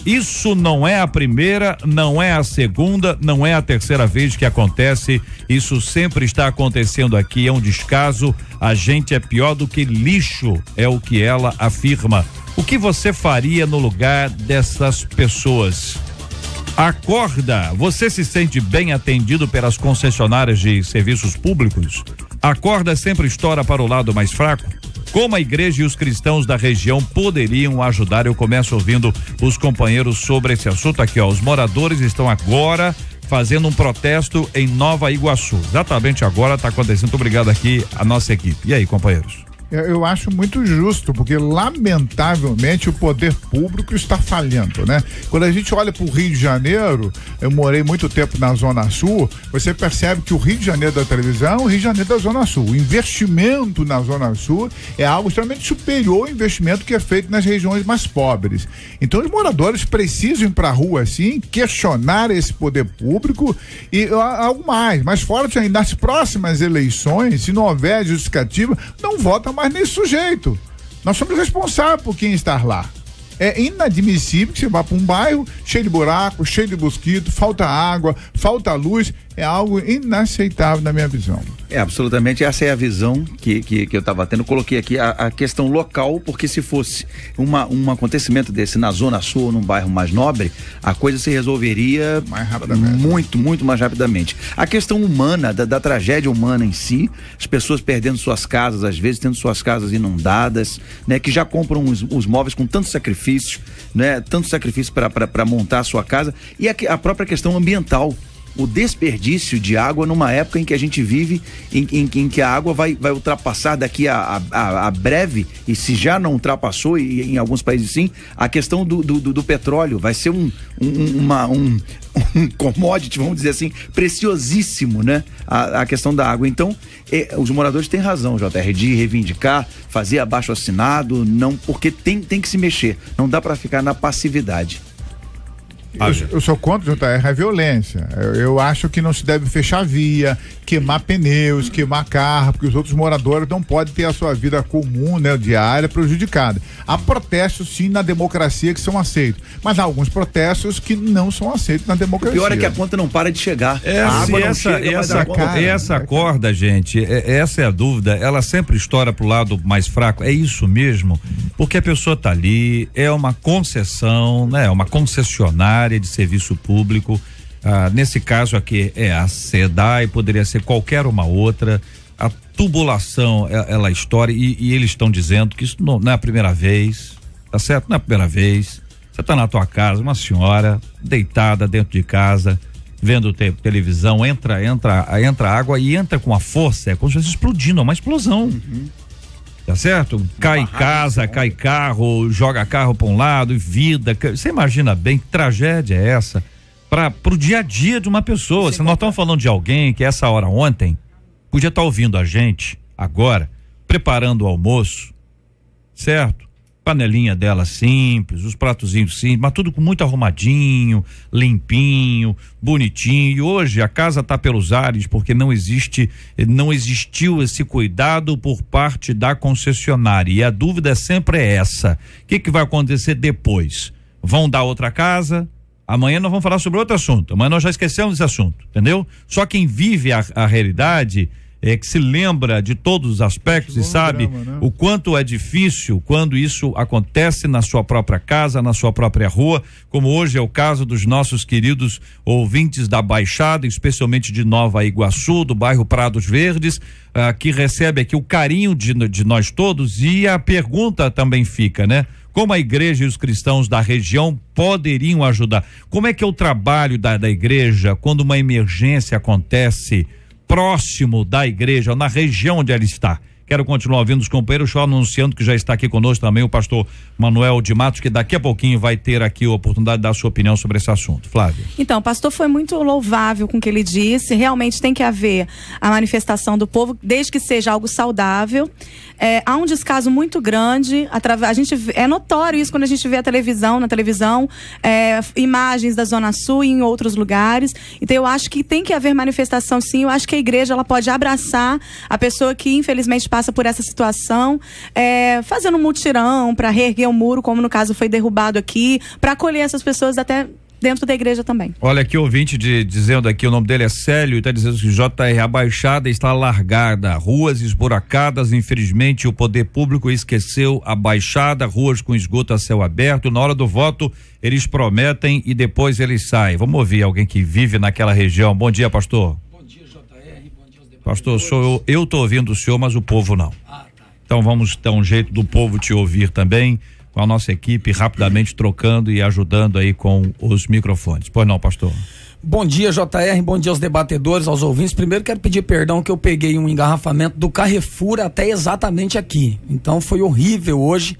Isso não é a primeira, não é a segunda, não é a terceira vez que acontece. Isso sempre está acontecendo aqui. É um descaso. A gente é pior do que lixo, é o que ela afirma. O que você faria no lugar dessas pessoas? Acorda, você se sente bem atendido pelas concessionárias de serviços públicos? Acorda sempre estoura para o lado mais fraco? Como a igreja e os cristãos da região poderiam ajudar? Eu começo ouvindo os companheiros sobre esse assunto aqui, ó. Os moradores estão agora fazendo um protesto em Nova Iguaçu. Exatamente agora está acontecendo. Muito obrigado aqui a nossa equipe. E aí, companheiros? Eu, eu acho muito justo, porque lamentavelmente o poder público está falhando, né? Quando a gente olha para o Rio de Janeiro, eu morei muito tempo na Zona Sul, você percebe que o Rio de Janeiro da televisão é o Rio de Janeiro da Zona Sul. O investimento na Zona Sul é algo extremamente superior ao investimento que é feito nas regiões mais pobres. Então os moradores precisam ir para a rua assim, questionar esse poder público e algo mais, mais forte ainda, nas próximas eleições, se não houver justificativa, não vota mais nesse sujeito. Nós somos responsáveis por quem está lá. É inadmissível que você vá para um bairro cheio de buraco, cheio de mosquito, falta água, falta luz. É algo inaceitável na minha visão. É, absolutamente, essa é a visão que, que, que eu estava tendo. Coloquei aqui a, a questão local, porque se fosse uma, um acontecimento desse na Zona Sul ou num bairro mais nobre, a coisa se resolveria mais rapidamente. muito, muito mais rapidamente. A questão humana, da, da tragédia humana em si, as pessoas perdendo suas casas, às vezes tendo suas casas inundadas, né, que já compram os, os móveis com tanto sacrifício, né, tanto sacrifício para montar a sua casa, e a, a própria questão ambiental. O desperdício de água numa época em que a gente vive, em, em, em que a água vai, vai ultrapassar daqui a, a, a breve, e se já não ultrapassou, e em alguns países sim, a questão do, do, do petróleo vai ser um, um, uma, um, um commodity, vamos dizer assim, preciosíssimo, né? A, a questão da água. Então, é, os moradores têm razão, J R, de reivindicar, fazer abaixo assinado, não, porque tem, tem que se mexer, não dá para ficar na passividade. Eu, eu sou contra, J R, a violência. Eu, eu acho que não se deve fechar via, queimar pneus, queimar carro, porque os outros moradores não podem ter a sua vida comum, né, diária, prejudicada. Há protestos, sim, na democracia que são aceitos, mas há alguns protestos que não são aceitos na democracia. O pior é que a conta não para de chegar. É, a água não essa, chega, essa, conta, essa corda, gente, é, essa é a dúvida, ela sempre estoura pro lado mais fraco, é isso mesmo? Porque a pessoa tá ali, é uma concessão, né, é uma concessionária de serviço público, ah, nesse caso aqui é a SEDAI, poderia ser qualquer uma outra, a tubulação ela estoura e, e eles estão dizendo que isso não, não é a primeira vez, tá certo? Não é a primeira vez, você tá na tua casa, uma senhora deitada dentro de casa, vendo te, televisão, entra, entra, entra água e entra com a força, é como se fosse explodindo, é uma explosão. Uhum. Tá certo? Cai casa, cai carro, joga carro para um lado, vida. Você imagina bem que tragédia é essa para pro dia a dia de uma pessoa. Se nós estamos falando de alguém que essa hora ontem podia estar tá ouvindo a gente agora, preparando o almoço, certo? Panelinha dela simples, os pratozinhos simples, mas tudo com muito arrumadinho, limpinho, bonitinho. E hoje a casa tá pelos ares porque não existe, não existiu esse cuidado por parte da concessionária. E a dúvida sempre é essa: o que que vai acontecer depois? Vão dar outra casa? Amanhã nós vamos falar sobre outro assunto. Amanhã nós já esquecemos desse assunto, entendeu? Só quem vive a, a realidade é que se lembra de todos os aspectos e sabe drama, né? O quanto é difícil quando isso acontece na sua própria casa, na sua própria rua, como hoje é o caso dos nossos queridos ouvintes da Baixada, especialmente de Nova Iguaçu, do bairro Prados Verdes, ah, que recebe aqui o carinho de, de nós todos. E a pergunta também fica, né? Como a igreja e os cristãos da região poderiam ajudar? Como é que é o trabalho da, da igreja quando uma emergência acontece próximo da igreja, na região onde ela está? Quero continuar ouvindo os companheiros, só anunciando que já está aqui conosco também o pastor Manuel de Matos, que daqui a pouquinho vai ter aqui a oportunidade de dar a sua opinião sobre esse assunto. Flávia. Então, o pastor foi muito louvável com o que ele disse. Realmente tem que haver a manifestação do povo, desde que seja algo saudável. É, há um descaso muito grande, através, a gente, é notório isso quando a gente vê a televisão, na televisão, é, imagens da Zona Sul e em outros lugares. Então eu acho que tem que haver manifestação, sim. Eu acho que a igreja ela pode abraçar a pessoa que infelizmente passa por essa situação, é, fazendo um mutirão para reerguer o muro, como no caso foi derrubado aqui, para acolher essas pessoas até dentro da igreja também. Olha aqui, ouvinte de, dizendo aqui, o nome dele é Célio, e está dizendo que J R, a Baixada está largada, ruas esburacadas, infelizmente o poder público esqueceu a Baixada, ruas com esgoto a céu aberto, na hora do voto eles prometem e depois eles saem. Vamos ouvir alguém que vive naquela região. Bom dia, pastor. Bom dia, J R, bom dia aos debatedores. Pastor, sou eu, eu tô ouvindo o senhor, mas o povo não. Ah, tá. Então vamos dar um jeito do povo te ouvir também, com a nossa equipe rapidamente trocando e ajudando aí com os microfones. Pois não, pastor? Bom dia, J R, bom dia aos debatedores, aos ouvintes. Primeiro quero pedir perdão que eu peguei um engarrafamento do Carrefour até exatamente aqui. Então foi horrível hoje,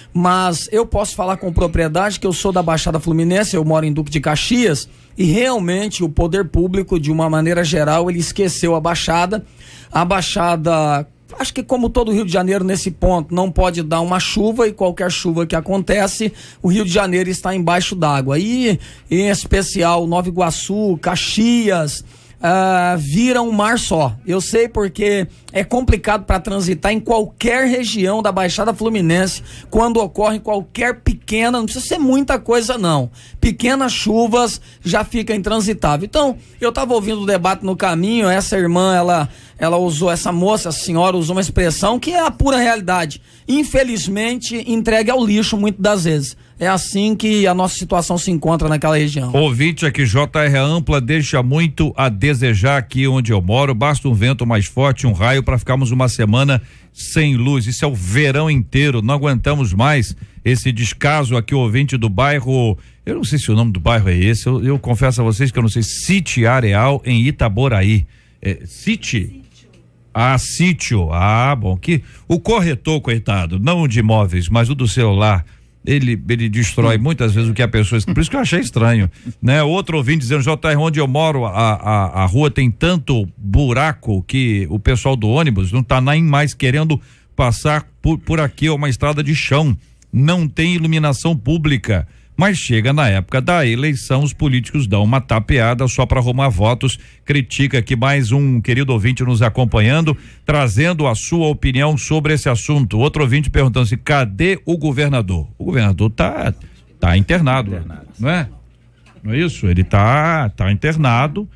mas eu posso falar com propriedade que eu sou da Baixada Fluminense, eu moro em Duque de Caxias, e realmente o poder público, de uma maneira geral, ele esqueceu a Baixada. A Baixada, acho que como todo o Rio de Janeiro nesse ponto, não pode dar uma chuva, e qualquer chuva que acontece, o Rio de Janeiro está embaixo d'água. E em especial Nova Iguaçu, Caxias, uh, vira um mar só. Eu sei porque é complicado para transitar em qualquer região da Baixada Fluminense quando ocorre qualquer pequena, não precisa ser muita coisa não, pequenas chuvas já fica intransitável. Então, eu estava ouvindo o debate no caminho, essa irmã, ela ela usou, essa moça, a senhora usou uma expressão que é a pura realidade, infelizmente entregue ao lixo muitas das vezes. É assim que a nossa situação se encontra naquela região. Ouvinte aqui, J R Ampla deixa muito a desejar aqui onde eu moro, basta um vento mais forte, um raio para ficarmos uma semana sem luz. Isso é o verão inteiro, não aguentamos mais esse descaso aqui. O ouvinte do bairro, eu não sei se o nome do bairro é esse, eu, eu confesso a vocês que eu não sei, City Areal em Itaboraí. É, City? Ah, sítio. Ah, bom, que o corretor, coitado, não o de imóveis, mas o do celular, ele ele destrói muitas vezes o que a pessoa, por isso que eu achei estranho, né? Outro ouvinte dizendo, J R, onde eu moro, a, a, a rua tem tanto buraco que o pessoal do ônibus não tá nem mais querendo passar por, por aqui, é uma estrada de chão, não tem iluminação pública. Mas chega na época da eleição, os políticos dão uma tapeada só para arrumar votos. Critica aqui mais um querido ouvinte nos acompanhando, trazendo a sua opinião sobre esse assunto. Outro ouvinte perguntando se cadê o governador? O governador tá tá internado, internado. Não é? Não é isso? Ele tá tá internado.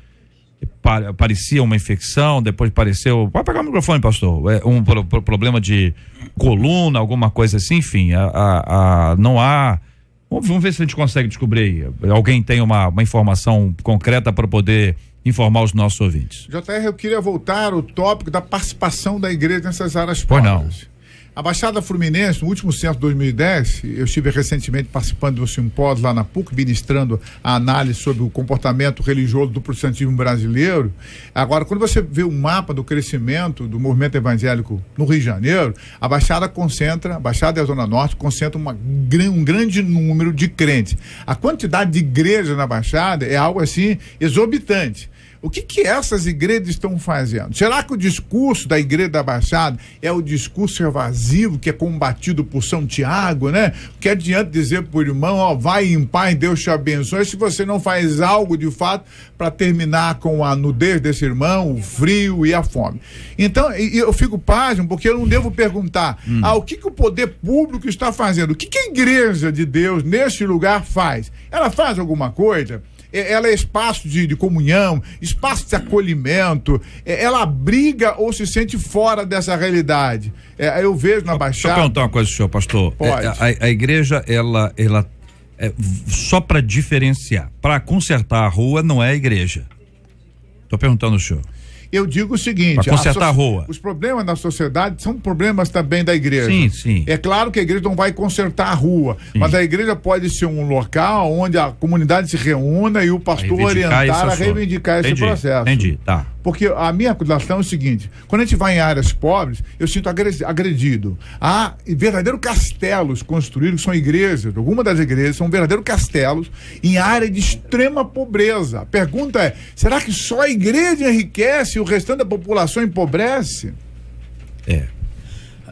Pa, parecia uma infecção, depois pareceu. Pode pegar o microfone, pastor. É um pro, pro, problema de coluna, alguma coisa assim, enfim. A, a, a, não há. Vamos ver se a gente consegue descobrir aí. Alguém tem uma, uma informação concreta para poder informar os nossos ouvintes. J R, eu queria voltar ao tópico da participação da igreja nessas áreas pobres. Pois não. A Baixada Fluminense, no último censo de dois mil e dez, eu estive recentemente participando do simpósio lá na P U C, ministrando a análise sobre o comportamento religioso do protestantismo brasileiro. Agora, quando você vê o mapa do crescimento do movimento evangélico no Rio de Janeiro, a Baixada concentra, a Baixada e a Zona Norte concentram uma, um grande número de crentes. A quantidade de igrejas na Baixada é algo assim exorbitante. O que que essas igrejas estão fazendo? Será que o discurso da igreja da Baixada é o discurso evasivo que é combatido por São Tiago, né? Que adianta dizer pro irmão, ó, vai em paz, Deus te abençoe, se você não faz algo de fato para terminar com a nudez desse irmão, o frio e a fome. Então, e, eu fico pasmo porque eu não devo perguntar, hum. ah, o que que o poder público está fazendo? O que que a igreja de Deus neste lugar faz? Ela faz alguma coisa? Ela é espaço de, de comunhão, espaço de acolhimento, ela abriga ou se sente fora dessa realidade. É, eu vejo na Baixada... Deixa eu perguntar uma coisa pro senhor, pastor. Pode. É, a, a igreja, ela, ela é, só para diferenciar, para consertar a rua não é a igreja. Estou perguntando ao senhor. Eu digo o seguinte... Para consertar a, so- a rua. Os problemas da sociedade são problemas também da igreja. Sim, sim. É claro que a igreja não vai consertar a rua, sim. mas a igreja pode ser um local onde a comunidade se reúna e o pastor orientar a reivindicar esse processo. Entendi, tá. Porque a minha acusação é o seguinte, quando a gente vai em áreas pobres, eu sinto agredido. Há verdadeiros castelos construídos, que são igrejas, algumas das igrejas são verdadeiros castelos em área de extrema pobreza. A pergunta é, será que só a igreja enriquece e o restante da população empobrece? É.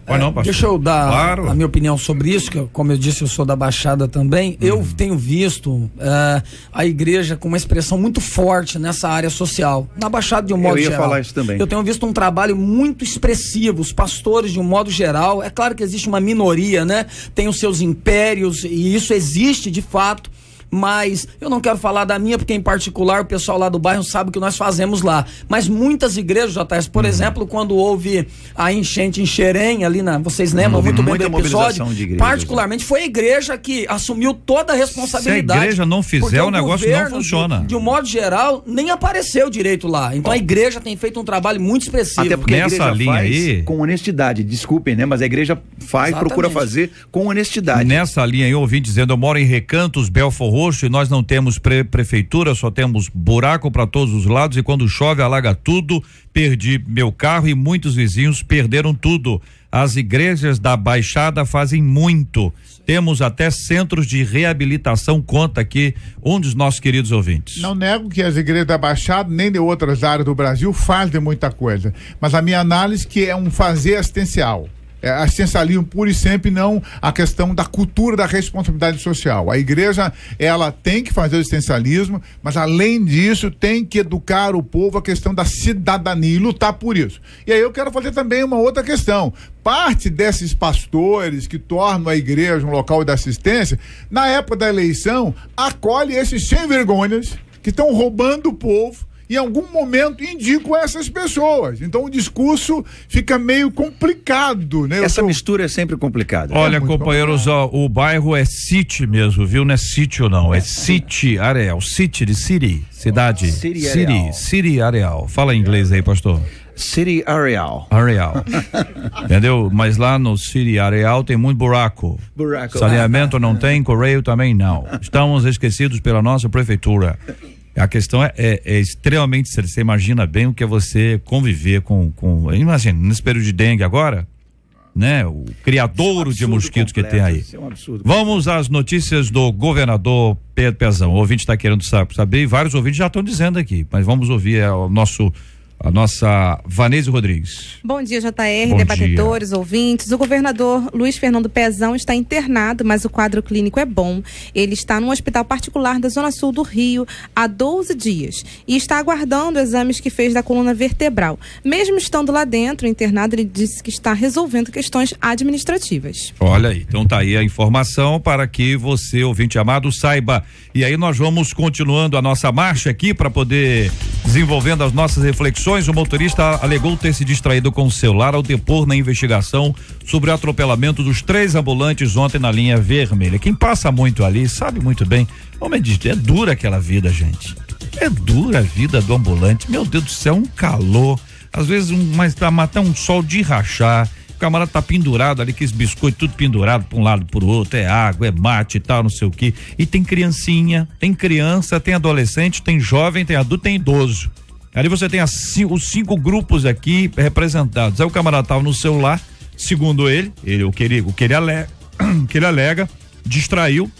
Pode não, pastor. Deixa eu dar Claro. a minha opinião sobre isso, que como eu disse, eu sou da Baixada também. Hum. Eu tenho visto eh, a igreja com uma expressão muito forte nessa área social. Na Baixada, de um modo Eu ia geral. falar isso também. Eu tenho visto um trabalho muito expressivo. Os pastores, de um modo geral, é claro que existe uma minoria, né? Tem os seus impérios, e isso existe de fato. Mas eu não quero falar da minha, porque em particular o pessoal lá do bairro sabe o que nós fazemos lá. Mas muitas igrejas, J S, por uhum. exemplo, quando houve a enchente em Xerém, ali na, vocês lembram muito bem do episódio, de igrejas, particularmente foi a igreja que assumiu toda a responsabilidade. Se a igreja não fizer, o negócio não funciona. De, de um modo geral, nem apareceu direito lá. Então oh. a igreja tem feito um trabalho muito expressivo. Até porque nessa a igreja linha faz aí, com honestidade, desculpem, né? Mas a igreja faz, Exatamente. procura fazer com honestidade. Nessa linha aí, eu ouvi dizendo, eu moro em Recantos, Belford Roxo, e nós não temos pre prefeitura, só temos buraco para todos os lados, e quando chove alaga tudo. Perdi meu carro e muitos vizinhos perderam tudo. As igrejas da Baixada fazem muito. Temos até centros de reabilitação, conta aqui um dos nossos queridos ouvintes. Não nego que as igrejas da Baixada, nem de outras áreas do Brasil, fazem muita coisa. Mas a minha análise que é um fazer assistencial. É, assistencialismo puro e sempre, não a questão da cultura da responsabilidade social. A igreja, ela tem que fazer o assistencialismo, mas além disso tem que educar o povo a questão da cidadania e lutar por isso. E aí eu quero fazer também uma outra questão. Parte desses pastores que tornam a igreja um local de assistência, na época da eleição, acolhe esses sem vergonhas que estão roubando o povo. Em algum momento indico essas pessoas. Então o discurso fica meio complicado, né? Essa tô... mistura é sempre complicada. Olha, é companheiros, ó, o bairro é City mesmo, viu? Não é sítio não, é City Areal. City de City, cidade. City City, Areal. City Areal. Fala em inglês aí, pastor. City Areal. Areal. Entendeu? Mas lá no City Areal tem muito buraco. Buraco. Saneamento não tem, correio também não. Estamos esquecidos pela nossa prefeitura. A questão é, é, é extremamente séria. Você imagina bem o que é você conviver com, com imagina, nesse período de dengue agora, né? O criadouro é um de mosquitos completo, que tem aí. É um absurdo. Vamos às notícias do governador Pedro Pezão. O ouvinte está querendo saber e vários ouvintes já estão dizendo aqui, mas vamos ouvir é, o nosso a nossa Vanese Rodrigues. Bom dia, J R, Bom debatedores, dia. ouvintes. O governador Luiz Fernando Pezão está internado, mas o quadro clínico é bom. Ele está num hospital particular da Zona Sul do Rio há doze dias e está aguardando exames que fez da coluna vertebral. Mesmo estando lá dentro, internado, ele disse que está resolvendo questões administrativas. Olha aí, então tá aí a informação para que você, ouvinte amado, saiba. E aí nós vamos continuando a nossa marcha aqui para poder desenvolvendo as nossas reflexões. O motorista alegou ter se distraído com o celular ao depor na investigação sobre o atropelamento dos três ambulantes ontem na linha vermelha. Quem passa muito ali sabe muito bem. Homem, é dura aquela vida, gente. É dura a vida do ambulante. Meu Deus do céu, um calor. Às vezes, um, mas tá matando um sol de rachar. O camarada tá pendurado ali, aqueles biscoitos tudo pendurado para um lado pro outro, é água, é mate e tal, não sei o que. E tem criancinha, tem criança, tem adolescente, tem jovem, tem adulto, tem idoso. Ali você tem as, os cinco grupos aqui representados. Aí o camarada tava no celular, segundo ele, ele o que ele, o que ele alega, que ele alega, distraiu,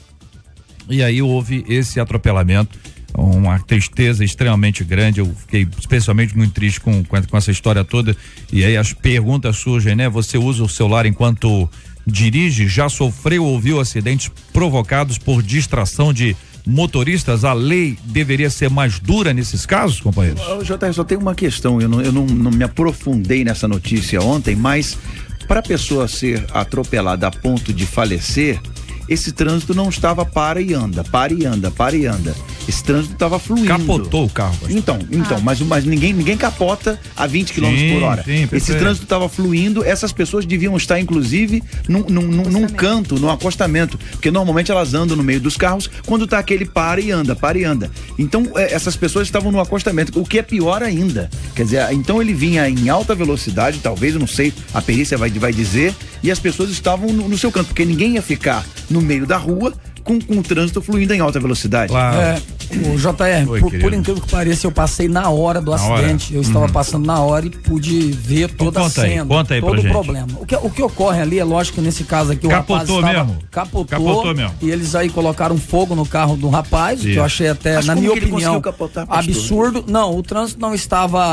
e aí houve esse atropelamento. Uma tristeza extremamente grande. Eu fiquei especialmente muito triste com, com, com essa história toda. E aí as perguntas surgem, né? Você usa o celular enquanto dirige? Já sofreu ou viu acidentes provocados por distração de motoristas? A lei deveria ser mais dura nesses casos, companheiros? J R, só tem uma questão. Eu, não, eu não, não me aprofundei nessa notícia ontem, mas para a pessoa ser atropelada a ponto de falecer, esse trânsito não estava para e anda, para e anda, para e anda. Esse trânsito estava fluindo. Capotou o carro. Pastor. Então, então, ah. mas, mas ninguém, ninguém capota a vinte quilômetros por hora. Sim, esse trânsito estava fluindo, essas pessoas deviam estar, inclusive, num, num, num, num canto, num acostamento. Porque normalmente elas andam no meio dos carros quando tá aquele para e anda, para e anda. Então, é, essas pessoas estavam no acostamento, o que é pior ainda. Quer dizer, então ele vinha em alta velocidade, talvez, eu não sei, a perícia vai, vai dizer, e as pessoas estavam no, no seu canto, porque ninguém ia ficar no meio da rua com, com o trânsito fluindo em alta velocidade. Claro. É, o J R, Oi, por, por incrível que pareça, eu passei na hora do na acidente. Hora? Eu estava uhum. passando na hora e pude ver toda a cena, aí, conta aí todo o gente. problema. O que, o que ocorre ali é lógico que nesse caso aqui o capotou rapaz estava, mesmo. Capotou, capotou mesmo. E eles aí colocaram fogo no carro do rapaz, Isso. que eu achei até, Mas na como minha que ele opinião, capotar, absurdo. Não, o trânsito não estava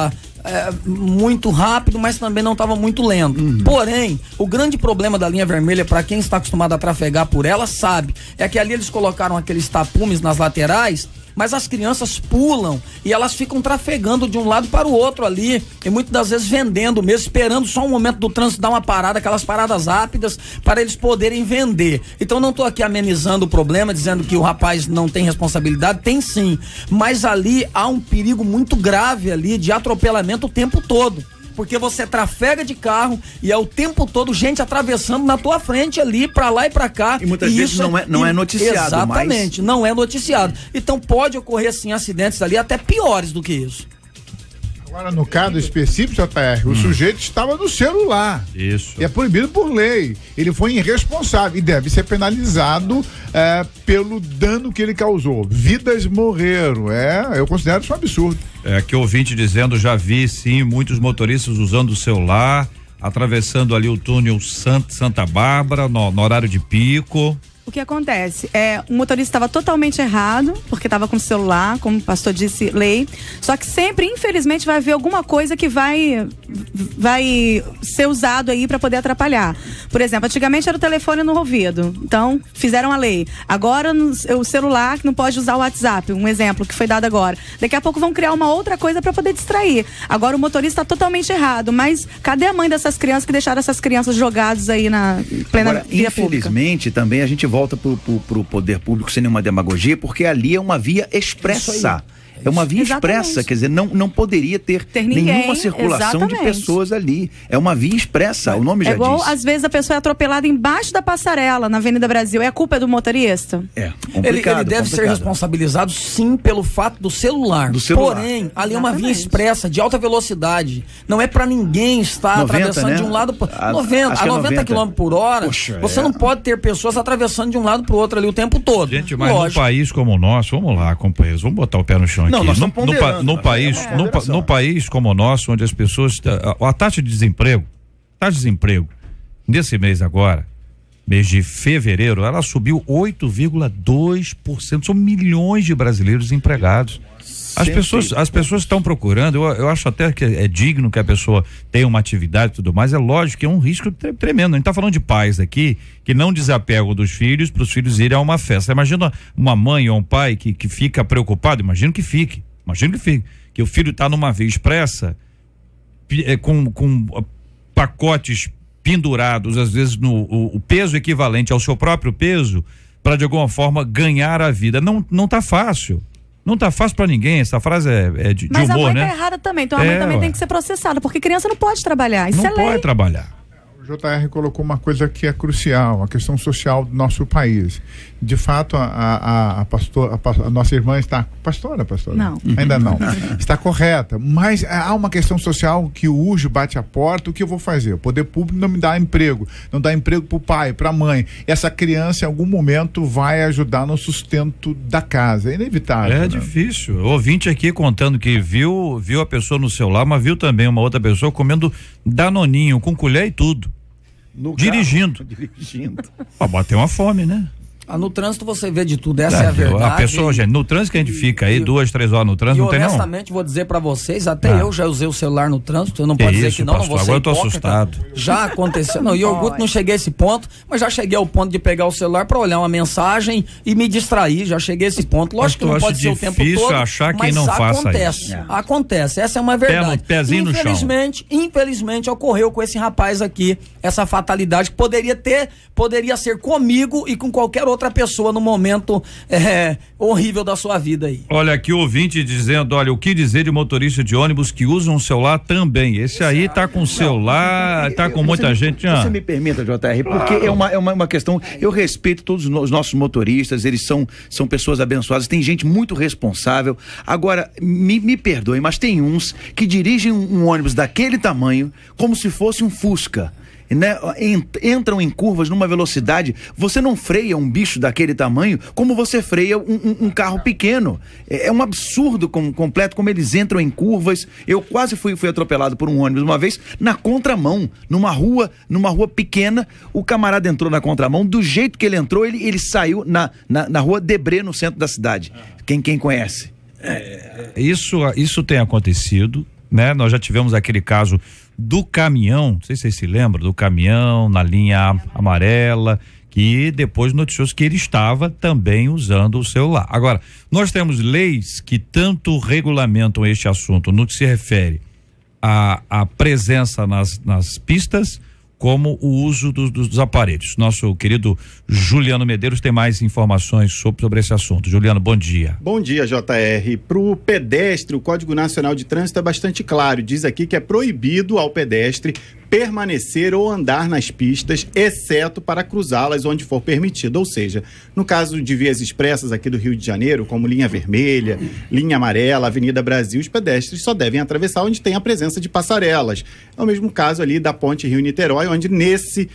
é, muito rápido, mas também não estava muito lento. Uhum. Porém, o grande problema da linha vermelha, para quem está acostumado a trafegar por ela, sabe, é que ali eles colocaram aqueles tapumes nas laterais, mas as crianças pulam e elas ficam trafegando de um lado para o outro ali, e muitas das vezes vendendo mesmo, esperando só um momento do trânsito dar uma parada, aquelas paradas rápidas para eles poderem vender. Então não estou aqui amenizando o problema, dizendo que o rapaz não tem responsabilidade, tem sim, mas ali há um perigo muito grave ali de atropelamento o tempo todo. Porque você trafega de carro e é o tempo todo gente atravessando na tua frente ali, pra lá e pra cá. E muitas e vezes isso não é, não é noticiado. Exatamente, mas... não é noticiado. Então pode ocorrer sim acidentes ali até piores do que isso. Agora, no caso específico, J R, o hum. sujeito estava no celular. Isso. E é proibido por lei. Ele foi irresponsável e deve ser penalizado é, pelo dano que ele causou. Vidas morreram. É, eu considero isso um absurdo. É, aqui ouvinte dizendo, já vi sim muitos motoristas usando o celular, atravessando ali o túnel Sant, Santa Bárbara, no, no horário de pico. O que acontece? É, o motorista estava totalmente errado, porque estava com o celular, como o pastor disse, lei. Só que sempre, infelizmente, vai haver alguma coisa que vai, vai ser usado aí para poder atrapalhar. Por exemplo, antigamente era o telefone no ouvido. Então, fizeram a lei. Agora, no, o celular que não pode usar o WhatsApp, um exemplo que foi dado agora. Daqui a pouco vão criar uma outra coisa para poder distrair. Agora o motorista está totalmente errado. Mas cadê a mãe dessas crianças que deixaram essas crianças jogadas aí na plena Agora, via infelizmente, pública? também a gente volta pro, pro, pro poder público sem nenhuma demagogia, porque ali é uma via expressa. É uma via Exatamente. expressa, quer dizer, não, não poderia ter, ter ninguém, nenhuma circulação exatamente. de pessoas ali. É uma via expressa, o nome é já igual, diz. Às vezes a pessoa é atropelada embaixo da passarela na Avenida Brasil. É a culpa do motorista? É, ele, ele deve complicado. ser responsabilizado sim pelo fato do celular. Do celular. Porém, ali é uma via expressa de alta velocidade. Não é para ninguém estar noventa, atravessando né? de um lado para a, noventa, a noventa quilômetros por hora. Poxa, você é. não pode ter pessoas atravessando de um lado para o outro ali o tempo todo. Gente, mas Lógico. num país como o nosso, vamos lá, companheiros, vamos botar o pé no chão não, aqui. Nós no, estamos no, pa, no país, é, no, pa, no país como o nosso, onde as pessoas, a, a taxa de desemprego, taxa de desemprego, nesse mês agora, mês de fevereiro, ela subiu oito vírgula dois por cento. São milhões de brasileiros empregados. As pessoas, as pessoas estão procurando, eu, eu acho até que é digno que a pessoa tenha uma atividade e tudo mais, é lógico que é um risco tre- tremendo. A gente está falando de pais aqui que não desapegam dos filhos para os filhos irem a uma festa. Imagina uma mãe ou um pai que, que fica preocupado, imagino que fique, imagino que fique, que o filho está numa via expressa é, com, com pacotes pendurados, às vezes no o, o peso equivalente ao seu próprio peso, para de alguma forma ganhar a vida. Não, não tá fácil. Não tá fácil pra ninguém, essa frase é, é de, de Mas humor, a mãe né? tá errada também, então a mãe É, também ué. tem que ser processada, porque criança não pode trabalhar, isso Não é lei. pode trabalhar. O J R colocou uma coisa que é crucial, a questão social do nosso país. De fato, a, a, a, pastor, a, a nossa irmã está... Pastora, pastora? Não. Ainda não. Está correta. Mas há uma questão social que o U J bate a porta. O que eu vou fazer? O poder público não me dá emprego. Não dá emprego para o pai, para a mãe. Essa criança, em algum momento, vai ajudar no sustento da casa. É inevitável. É né? difícil. O ouvinte aqui contando que viu, viu a pessoa no celular, mas viu também uma outra pessoa comendo danoninho, com colher e tudo. No Dirigindo. carro, dirigindo. Pra bater uma fome, né? Ah, no trânsito você vê de tudo, essa é, é a verdade. A pessoa, gente, no trânsito que a gente fica aí, e, duas, três horas no trânsito, e não tem não. honestamente vou dizer pra vocês, até Ah. eu já usei o celular no trânsito, eu não Que posso dizer isso, que não, pastor, não vou ser agora eu tô hipócrita. assustado. Já aconteceu, não, e orgulho não cheguei a esse ponto, mas já cheguei ao ponto de pegar o celular pra olhar uma mensagem e me distrair, já cheguei a esse ponto. Lógico que não Pastor, pode ser acho o tempo difícil todo, achar quem mas não faça acontece, isso. É. acontece, essa é uma verdade. Pé no- pezinho no chão. Infelizmente, infelizmente ocorreu com esse rapaz aqui, essa fatalidade que poderia ter, poderia ser comigo e com qualquer outra pessoa no momento é, horrível da sua vida aí. Olha aqui o ouvinte dizendo, olha, o que dizer de motorista de ônibus que usam o celular também. Esse aí tá com o celular, tá com muita você, gente. Você ah. me permita, J R, porque é, uma, é uma, uma questão, eu respeito todos os nossos motoristas, eles são, são pessoas abençoadas, tem gente muito responsável. Agora, me, me perdoem, mas tem uns que dirigem um, um ônibus daquele tamanho como se fosse um Fusca. Né? Entram em curvas numa velocidade, você não freia um bicho daquele tamanho como você freia um, um, um carro pequeno. É, é um absurdo com, completo como eles entram em curvas. Eu quase fui, fui atropelado por um ônibus uma vez na contramão, numa rua, numa rua pequena. O camarada entrou na contramão, do jeito que ele entrou, ele, ele saiu na, na, na rua Debré, no centro da cidade. Quem, quem conhece? É, isso, isso tem acontecido. né? Nós já tivemos aquele caso do caminhão, não sei se vocês se lembram, do caminhão na linha amarela, que depois noticiou que ele estava também usando o celular. Agora, nós temos leis que tanto regulamentam este assunto no que se refere à, à presença nas, nas pistas, como o uso do, do, dos aparelhos. Nosso querido Juliano Medeiros tem mais informações sobre, sobre esse assunto. Juliano, bom dia. Bom dia, J R. Para o pedestre, o Código Nacional de Trânsito é bastante claro. Diz aqui que é proibido ao pedestre permanecer ou andar nas pistas, exceto para cruzá-las onde for permitido. Ou seja, no caso de vias expressas aqui do Rio de Janeiro, como linha vermelha, linha amarela, Avenida Brasil, os pedestres só devem atravessar onde tem a presença de passarelas. É o mesmo caso ali da Ponte Rio-Niterói, onde nesse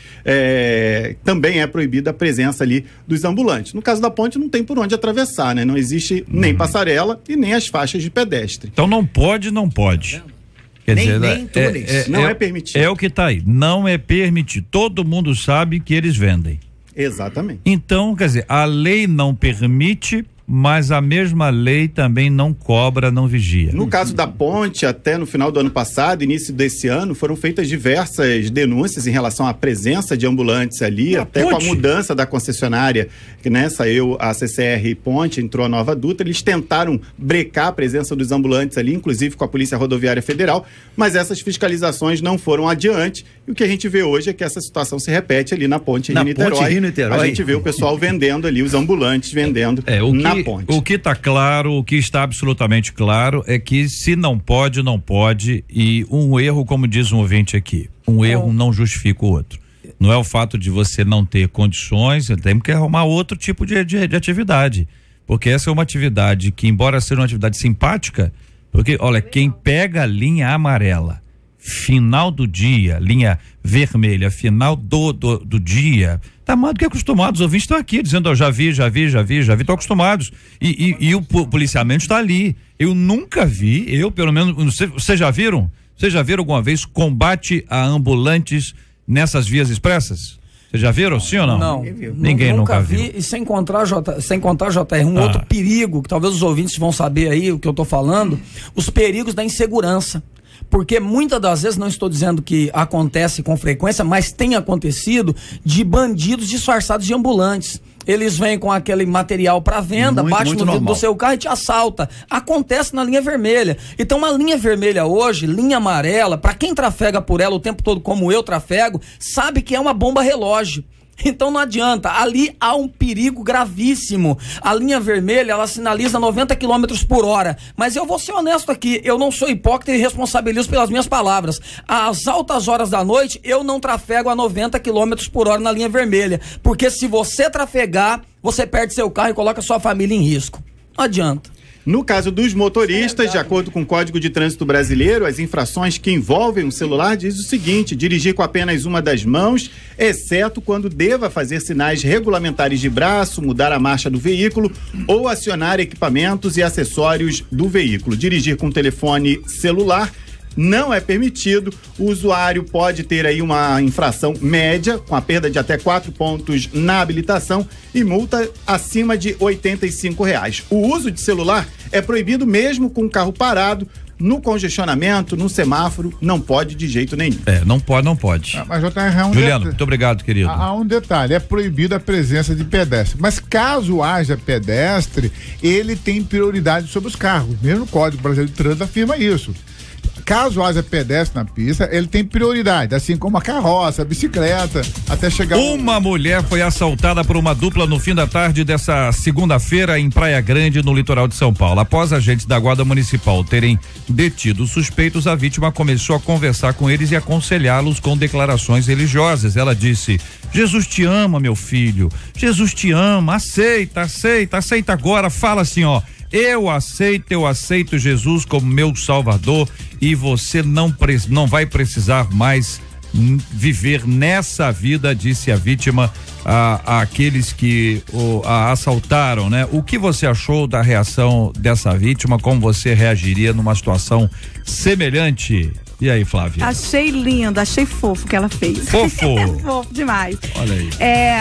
é, também é proibida a presença ali dos ambulantes. No caso da ponte não tem por onde atravessar, né? Não existe nem passarela e nem as faixas de pedestre. Então não pode, não pode. Quer nem, dizer, nem túneis. É, é, não é, é permitido. É o que está aí. Não é permitido. Todo mundo sabe que eles vendem. Exatamente. Então, quer dizer, a lei não permite, mas a mesma lei também não cobra, não vigia. No caso da ponte, até no final do ano passado, início desse ano, foram feitas diversas denúncias em relação à presença de ambulantes ali, Na até ponte. com a mudança da concessionária, que né, saiu a C C R Ponte, entrou a Nova Dutra, eles tentaram brecar a presença dos ambulantes ali, inclusive com a Polícia Rodoviária Federal, mas essas fiscalizações não foram adiante, e o que a gente vê hoje é que essa situação se repete ali na ponte Rio-Niterói. A gente vê o pessoal vendendo ali, os ambulantes vendendo é, o na que... ponte. O que está claro, o que está absolutamente claro é que se não pode, não pode, e um erro, como diz um ouvinte aqui, um erro não justifica o outro. Não é o fato de você não ter condições, tem que arrumar outro tipo de, de, de atividade, porque essa é uma atividade que, embora seja uma atividade simpática, porque, olha, quem pega a linha amarela, final do dia, linha vermelha, final do, do, do dia, tá mais do que acostumado. Os ouvintes estão aqui dizendo, ó, já vi, já vi, já vi, já vi, estão acostumados. E, e, e o policiamento está ali. Eu nunca vi, eu pelo menos, vocês já viram? Vocês já viram alguma vez combate a ambulantes nessas vias expressas? Vocês já viram, sim ou não? Não. Ninguém nunca, nunca vi. viu. E sem encontrar, J, sem contar, J R, um ah. outro perigo, que talvez os ouvintes vão saber aí o que eu tô falando, os perigos da insegurança. Porque muitas das vezes, não estou dizendo que acontece com frequência, mas tem acontecido de bandidos disfarçados de ambulantes. Eles vêm com aquele material para venda, muito, bate muito no vidro do seu carro e te assalta. Acontece na linha vermelha. Então, uma linha vermelha hoje, linha amarela, para quem trafega por ela o tempo todo, como eu trafego, sabe que é uma bomba relógio. Então não adianta, ali há um perigo gravíssimo. A linha vermelha, ela sinaliza noventa quilômetros por hora, mas eu vou ser honesto aqui, eu não sou hipócrita e responsabilizo pelas minhas palavras. Às altas horas da noite, eu não trafego a noventa quilômetros por hora na linha vermelha, porque se você trafegar, você perde seu carro e coloca sua família em risco. Não adianta. No caso dos motoristas, de acordo com o Código de Trânsito Brasileiro, as infrações que envolvem o celular diz o seguinte: dirigir com apenas uma das mãos, exceto quando deva fazer sinais regulamentares de braço, mudar a marcha do veículo ou acionar equipamentos e acessórios do veículo. Dirigir com telefone celular não é permitido. O usuário pode ter aí uma infração média, com a perda de até quatro pontos na habilitação e multa acima de oitenta e cinco reais. O uso de celular é proibido mesmo com o carro parado, no congestionamento, no semáforo, não pode de jeito nenhum. É, não pode, não pode. Ah, mas J R, um Juliano, muito obrigado, querido. Há, há um detalhe, é proibida a presença de pedestre, mas caso haja pedestre, ele tem prioridade sobre os carros, mesmo o Código Brasileiro de Trânsito afirma isso. Caso haja pedestre na pista, ele tem prioridade, assim como a carroça, a bicicleta, até chegar... Uma um... mulher foi assaltada por uma dupla no fim da tarde dessa segunda-feira em Praia Grande, no litoral de São Paulo. Após agentes da Guarda Municipal terem detido os suspeitos, a vítima começou a conversar com eles e aconselhá-los com declarações religiosas. Ela disse: Jesus te ama, meu filho, Jesus te ama, aceita, aceita, aceita agora, fala assim, ó: eu aceito, eu aceito Jesus como meu Salvador e você não, não vai precisar mais viver nessa vida, disse a vítima a, a aqueles que o, a assaltaram, né? O que você achou da reação dessa vítima? Como você reagiria numa situação semelhante? E aí, Flávia? Achei lindo, achei fofo que ela fez. Fofo? Fofo demais. Olha aí. É,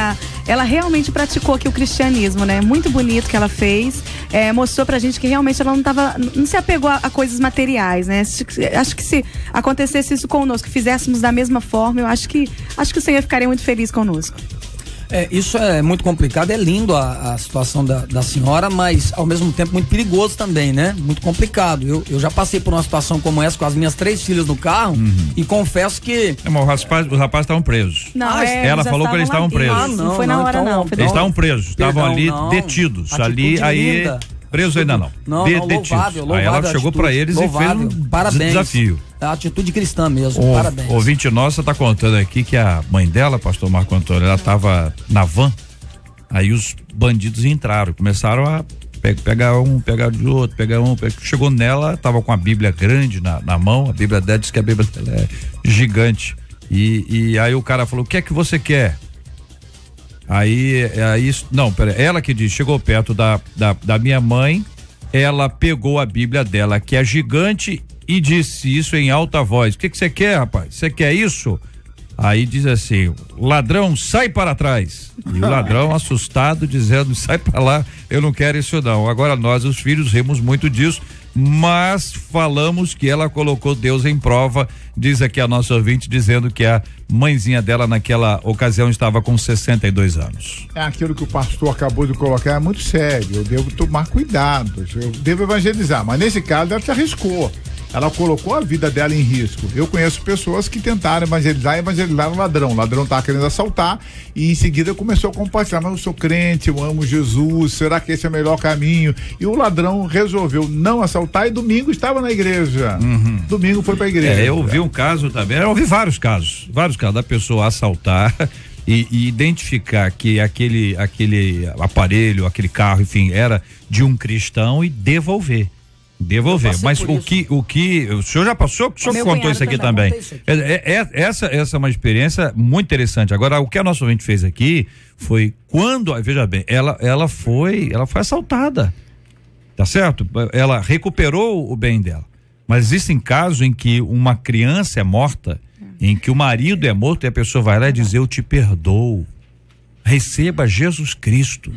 ela realmente praticou aqui o cristianismo, né? Muito bonito que ela fez, é, mostrou pra gente que realmente ela não tava, não se apegou a, a coisas materiais, né? Acho que se acontecesse isso conosco, que fizéssemos da mesma forma, eu acho que, acho que o Senhor ficaria muito feliz conosco. É, isso é muito complicado, é lindo a, a situação da, da senhora, mas ao mesmo tempo muito perigoso também, né? Muito complicado. Eu, eu já passei por uma situação como essa com as minhas três filhas no carro, uhum. e confesso que... É, mas os rapazes rapaz estavam presos. Não, ah, é, ela falou que eles estavam presos. Ah, não, não foi na não, hora então, não. Eles estavam presos, estavam ali não. detidos. Atitude ali, aí... linda. Presos ainda não. Não, De, não detidos. louvável, louvável. Aí ela chegou para eles louvável. e fez um Parabéns. desafio. É a atitude cristã mesmo, o, parabéns. O ouvinte nossa tá contando aqui que a mãe dela, pastor Marco Antônio, ela tava na van, aí os bandidos entraram, começaram a pe pegar um, pegar de outro, pegar um, pegar... chegou nela, tava com a Bíblia grande na, na mão, a Bíblia dela diz que a Bíblia dela é gigante, e, e aí o cara falou, o que é que você quer? Aí, aí, não, pera, ela que disse, chegou perto da, da, da minha mãe, ela pegou a Bíblia dela, que é gigante, e disse isso em alta voz. O que que você quer, rapaz? Você quer isso? Aí diz assim, ladrão, sai para trás. E o ladrão assustado dizendo, sai para lá, eu não quero isso não. Agora nós, os filhos, rimos muito disso, mas falamos que ela colocou Deus em prova, diz aqui a nossa ouvinte, dizendo que a mãezinha dela naquela ocasião estava com sessenta e dois anos. É aquilo que o pastor acabou de colocar, é muito sério, eu devo tomar cuidado, eu devo evangelizar, mas nesse caso ela se arriscou. Ela colocou a vida dela em risco. Eu conheço pessoas que tentaram evangelizar e evangelizaram o ladrão. O ladrão estava querendo assaltar e em seguida começou a compartilhar. Mas eu sou crente, eu amo Jesus, será que esse é o melhor caminho? E o ladrão resolveu não assaltar e domingo estava na igreja. Uhum. Domingo foi para a igreja. É, eu ouvi um caso também, eu ouvi vários casos, vários casos da pessoa assaltar e, e identificar que aquele, aquele aparelho, aquele carro, enfim, era de um cristão e devolver. Devolver, mas o que, o que, o senhor já passou, o senhor Meu contou isso aqui também. isso aqui. É, é, é, essa, essa é uma experiência muito interessante. Agora, o que a nossa ouvinte fez aqui foi quando, veja bem, ela, ela foi, ela foi assaltada, tá certo? Ela recuperou o bem dela, mas existem casos em que uma criança é morta, em que o marido é morto e a pessoa vai lá e diz, eu te perdoo, receba Jesus Cristo.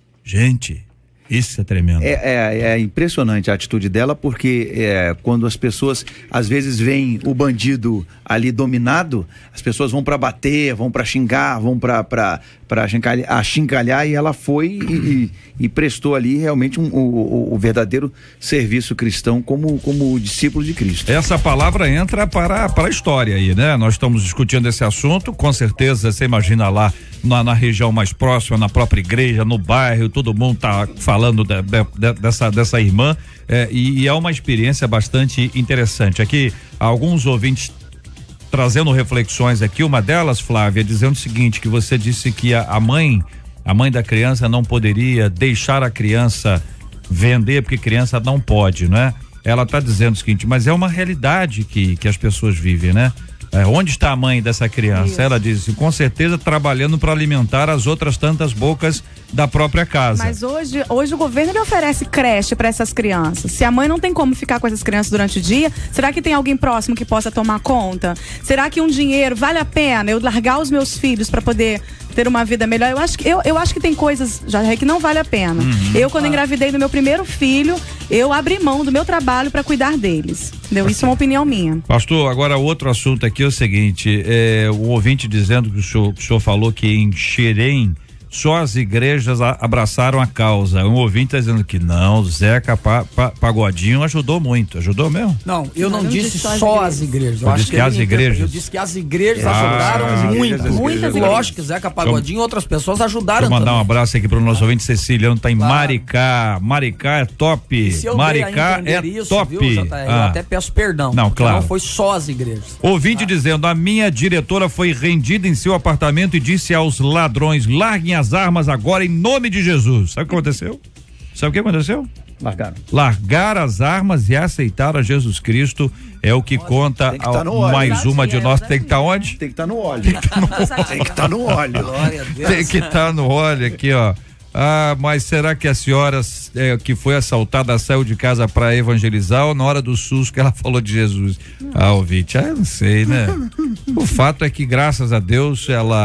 Gente, isso é tremendo. É, é, é impressionante a atitude dela, porque é, quando as pessoas às vezes veem o bandido ali dominado, as pessoas vão para bater, vão para xingar, vão para para achincalhar, e ela foi e, e, e prestou ali realmente um, o, o verdadeiro serviço cristão como, como discípulo de Cristo. Essa palavra entra para, para a história aí, né? Nós estamos discutindo esse assunto, com certeza você imagina lá na, na região mais próxima, na própria igreja, no bairro, todo mundo tá falando de, de, dessa, dessa irmã, é, e, e é uma experiência bastante interessante. Aqui, alguns ouvintes trazendo reflexões aqui, uma delas, Flávia, dizendo o seguinte, que você disse que a, a mãe, a mãe da criança não poderia deixar a criança vender, porque criança não pode, né? Ela está dizendo o seguinte, mas é uma realidade que, que as pessoas vivem, né? É, onde está a mãe dessa criança? Isso. Ela disse, com certeza trabalhando para alimentar as outras tantas bocas da própria casa. Mas hoje, hoje o governo ele oferece creche para essas crianças. Se a mãe não tem como ficar com essas crianças durante o dia, será que tem alguém próximo que possa tomar conta? Será que um dinheiro vale a pena eu largar os meus filhos para poder ter uma vida melhor? Eu acho que, eu, eu acho que tem coisas, já que não vale a pena. Uhum. Eu, quando ah. engravidei do meu primeiro filho, eu abri mão do meu trabalho para cuidar deles. Entendeu? Isso é uma opinião minha. Pastor, agora outro assunto aqui é o seguinte, é, o ouvinte dizendo que o senhor, o senhor falou que em Xerém só as igrejas a, abraçaram a causa. Um ouvinte está dizendo que não, Zeca pa, pa, Pagodinho ajudou muito. Ajudou mesmo? Não, eu não, não disse só, só as igrejas. Eu, eu disse que, que as igrejas. Eu disse que as igrejas ah, ajudaram as muito. Igrejas, Muitas igrejas. Lógico que Zeca Pagodinho e outras pessoas ajudaram. Deixa eu mandar também. um abraço aqui para o nosso ouvinte Ceciliano, tá em claro. Maricá. Maricá é top. E se eu Maricá é isso, top. Viu, J R? Ah. Eu até peço perdão. Não, claro. Não foi só as igrejas. Ouvinte ah. dizendo, a minha diretora foi rendida em seu apartamento e disse aos ladrões, larguem as armas agora em nome de Jesus. Sabe o que aconteceu? Sabe o que aconteceu? Largaram. Largar as armas e aceitar a Jesus Cristo é o que Nossa, conta que tá a, mais uma de nós. Tem que estar tá onde? Tem que estar tá no óleo. Tem que estar tá no óleo. Tem que estar tá no óleo aqui, ó. Ah, mas será que a senhora é, que foi assaltada saiu de casa para evangelizar ou na hora do susto que ela falou de Jesus? Ah, ouvinte, ah, eu não sei, né? O fato é que, graças a Deus, ela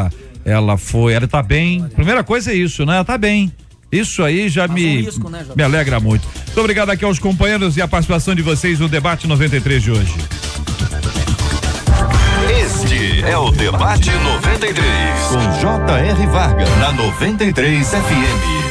Ela foi, ela tá bem. Primeira coisa é isso, né? Ela tá bem. Isso aí já me, um risco, né, me alegra muito. Muito obrigado aqui aos companheiros e a participação de vocês no Debate noventa e três de hoje. Este é o Debate noventa e três, com J R Vargas, na noventa e três F M.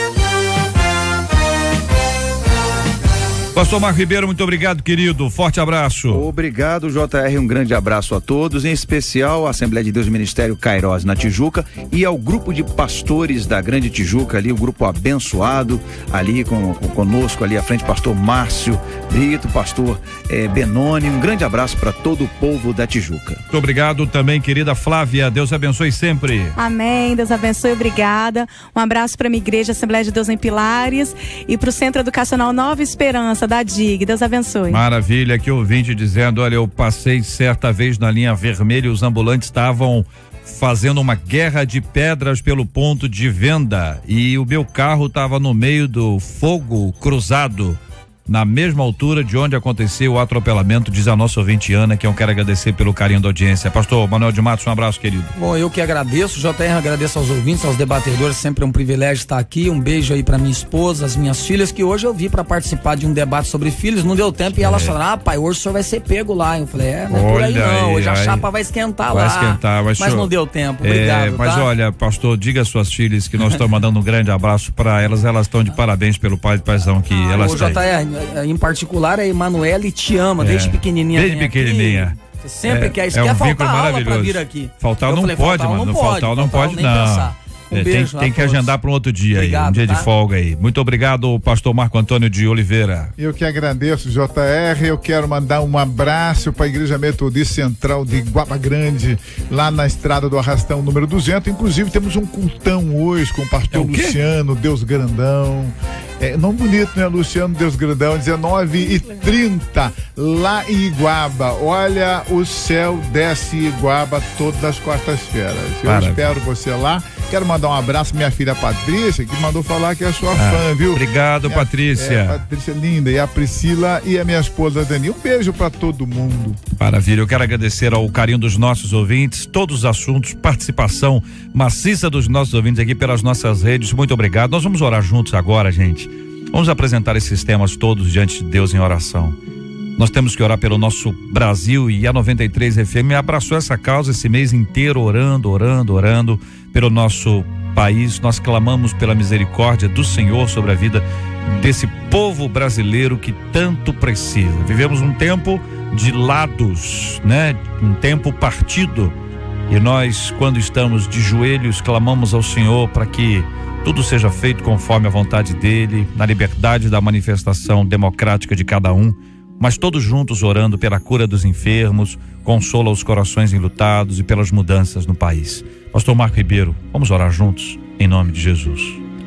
Pastor Marco Ribeiro, muito obrigado, querido. Forte abraço. Obrigado, J R. Um grande abraço a todos, em especial à Assembleia de Deus Ministério Cairós na Tijuca e ao grupo de pastores da Grande Tijuca, ali, o grupo abençoado, ali com, com conosco, ali à frente, pastor Márcio Brito, pastor eh, Benoni. Um grande abraço para todo o povo da Tijuca. Muito obrigado também, querida Flávia. Deus abençoe sempre. Amém. Deus abençoe. Obrigada. Um abraço para a minha igreja, Assembleia de Deus em Pilares, e para o Centro Educacional Nova Esperança, da D I G. Deus abençoe. Maravilha, que ouvinte dizendo, olha, eu passei certa vez na linha vermelha e os ambulantes estavam fazendo uma guerra de pedras pelo ponto de venda e o meu carro estava no meio do fogo cruzado, na mesma altura de onde aconteceu o atropelamento, diz a nossa ouvinte Ana, que eu quero agradecer pelo carinho da audiência. Pastor Manuel de Matos, um abraço, querido. Bom, eu que agradeço, J R, agradeço aos ouvintes, aos debatedores, sempre é um privilégio estar aqui. Um beijo aí pra minha esposa, as minhas filhas, que hoje eu vi pra participar de um debate sobre filhos, não deu tempo, e elas é. falaram, ah, pai, hoje o senhor vai ser pego lá. Eu falei, é, não é por aí não, hoje a aí, chapa vai esquentar vai lá. Esquentar, mas mas não deu tempo, obrigado. É, mas tá? olha, pastor, diga às suas filhas que nós estamos mandando um grande abraço pra elas, elas estão de parabéns pelo pai e paizão que ah, elas têm. O J R, em particular, a Emanuele te ama, é. desde pequenininha. Desde pequenininha. Aqui. Você sempre é, quer, isso é quer um faltar aula maravilhoso. pra vir aqui. Faltar eu não falei, pode, faltar mano. Não faltar pode, não pode, nem não. Pensar. Um é, beijo, tem tem que agendar para um outro dia obrigado, aí, um dia tá? de folga aí. Muito obrigado, pastor Marco Antônio de Oliveira. Eu que agradeço, J R. Eu quero mandar um abraço para a Igreja Metodista Central de Guaba Grande, lá na estrada do Arrastão número duzentos. Inclusive, temos um cultão hoje com o pastor é o Luciano Deus Grandão. É, nome bonito, né? Luciano Deus Grandão, dezenove e trinta, lá em Iguaba. Olha, o céu desce em Iguaba todas as quartas-feiras. Eu Maravilha. espero você lá. Quero mandar um abraço à minha filha Patrícia, que mandou falar que é sua ah, fã, viu? Obrigado, minha, Patrícia. É, Patrícia linda. E a Priscila e a minha esposa Dani. Um beijo para todo mundo. Maravilha. Eu quero agradecer ao carinho dos nossos ouvintes, todos os assuntos, participação maciça dos nossos ouvintes aqui pelas nossas redes. Muito obrigado. Nós vamos orar juntos agora, gente. Vamos apresentar esses temas todos diante de Deus em oração. Nós temos que orar pelo nosso Brasil e a noventa e três F M abraçou essa causa esse mês inteiro, orando, orando, orando pelo nosso país. Nós clamamos pela misericórdia do Senhor sobre a vida desse povo brasileiro que tanto precisa. Vivemos um tempo de lados, né? Um tempo partido. E nós, quando estamos de joelhos, clamamos ao Senhor para que tudo seja feito conforme a vontade dele, na liberdade da manifestação democrática de cada um, mas todos juntos orando pela cura dos enfermos, consola os corações enlutados e pelas mudanças no país. Pastor Marco Ribeiro, vamos orar juntos, em nome de Jesus.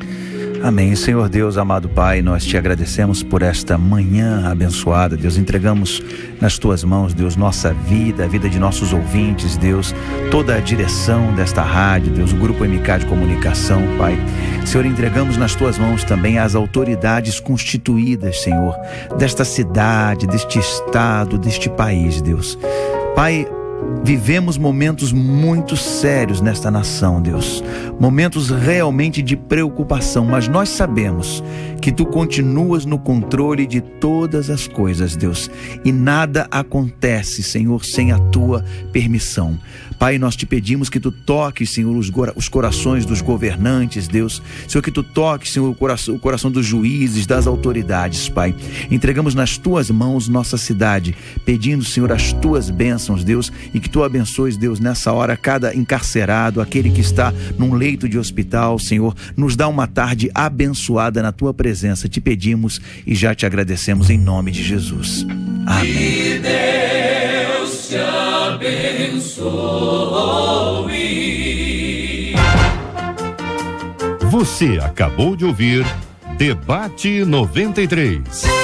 Amém. Senhor Deus, amado Pai, nós te agradecemos por esta manhã abençoada. Deus, entregamos nas tuas mãos, Deus, nossa vida, a vida de nossos ouvintes, Deus, toda a direção desta rádio, Deus, o Grupo M K de Comunicação, Pai. Senhor, entregamos nas tuas mãos também as autoridades constituídas, Senhor, desta cidade, deste estado, deste país, Deus. Pai, vivemos momentos muito sérios nesta nação, Deus. Momentos realmente de preocupação, mas nós sabemos que tu continuas no controle de todas as coisas, Deus. E nada acontece, Senhor, sem a tua permissão. Pai, nós te pedimos que tu toques, Senhor, os, os corações dos governantes, Deus. Senhor, que tu toques, Senhor, o coração, o coração dos juízes, das autoridades, Pai. Entregamos nas tuas mãos nossa cidade, pedindo, Senhor, as tuas bênçãos, Deus, e que tu abençoes, Deus, nessa hora, cada encarcerado, aquele que está num leito de hospital, Senhor. Nos dá uma tarde abençoada na tua presença. Te pedimos e já te agradecemos em nome de Jesus. Amém. Que Deus te abençoe. Você acabou de ouvir Debate noventa e três.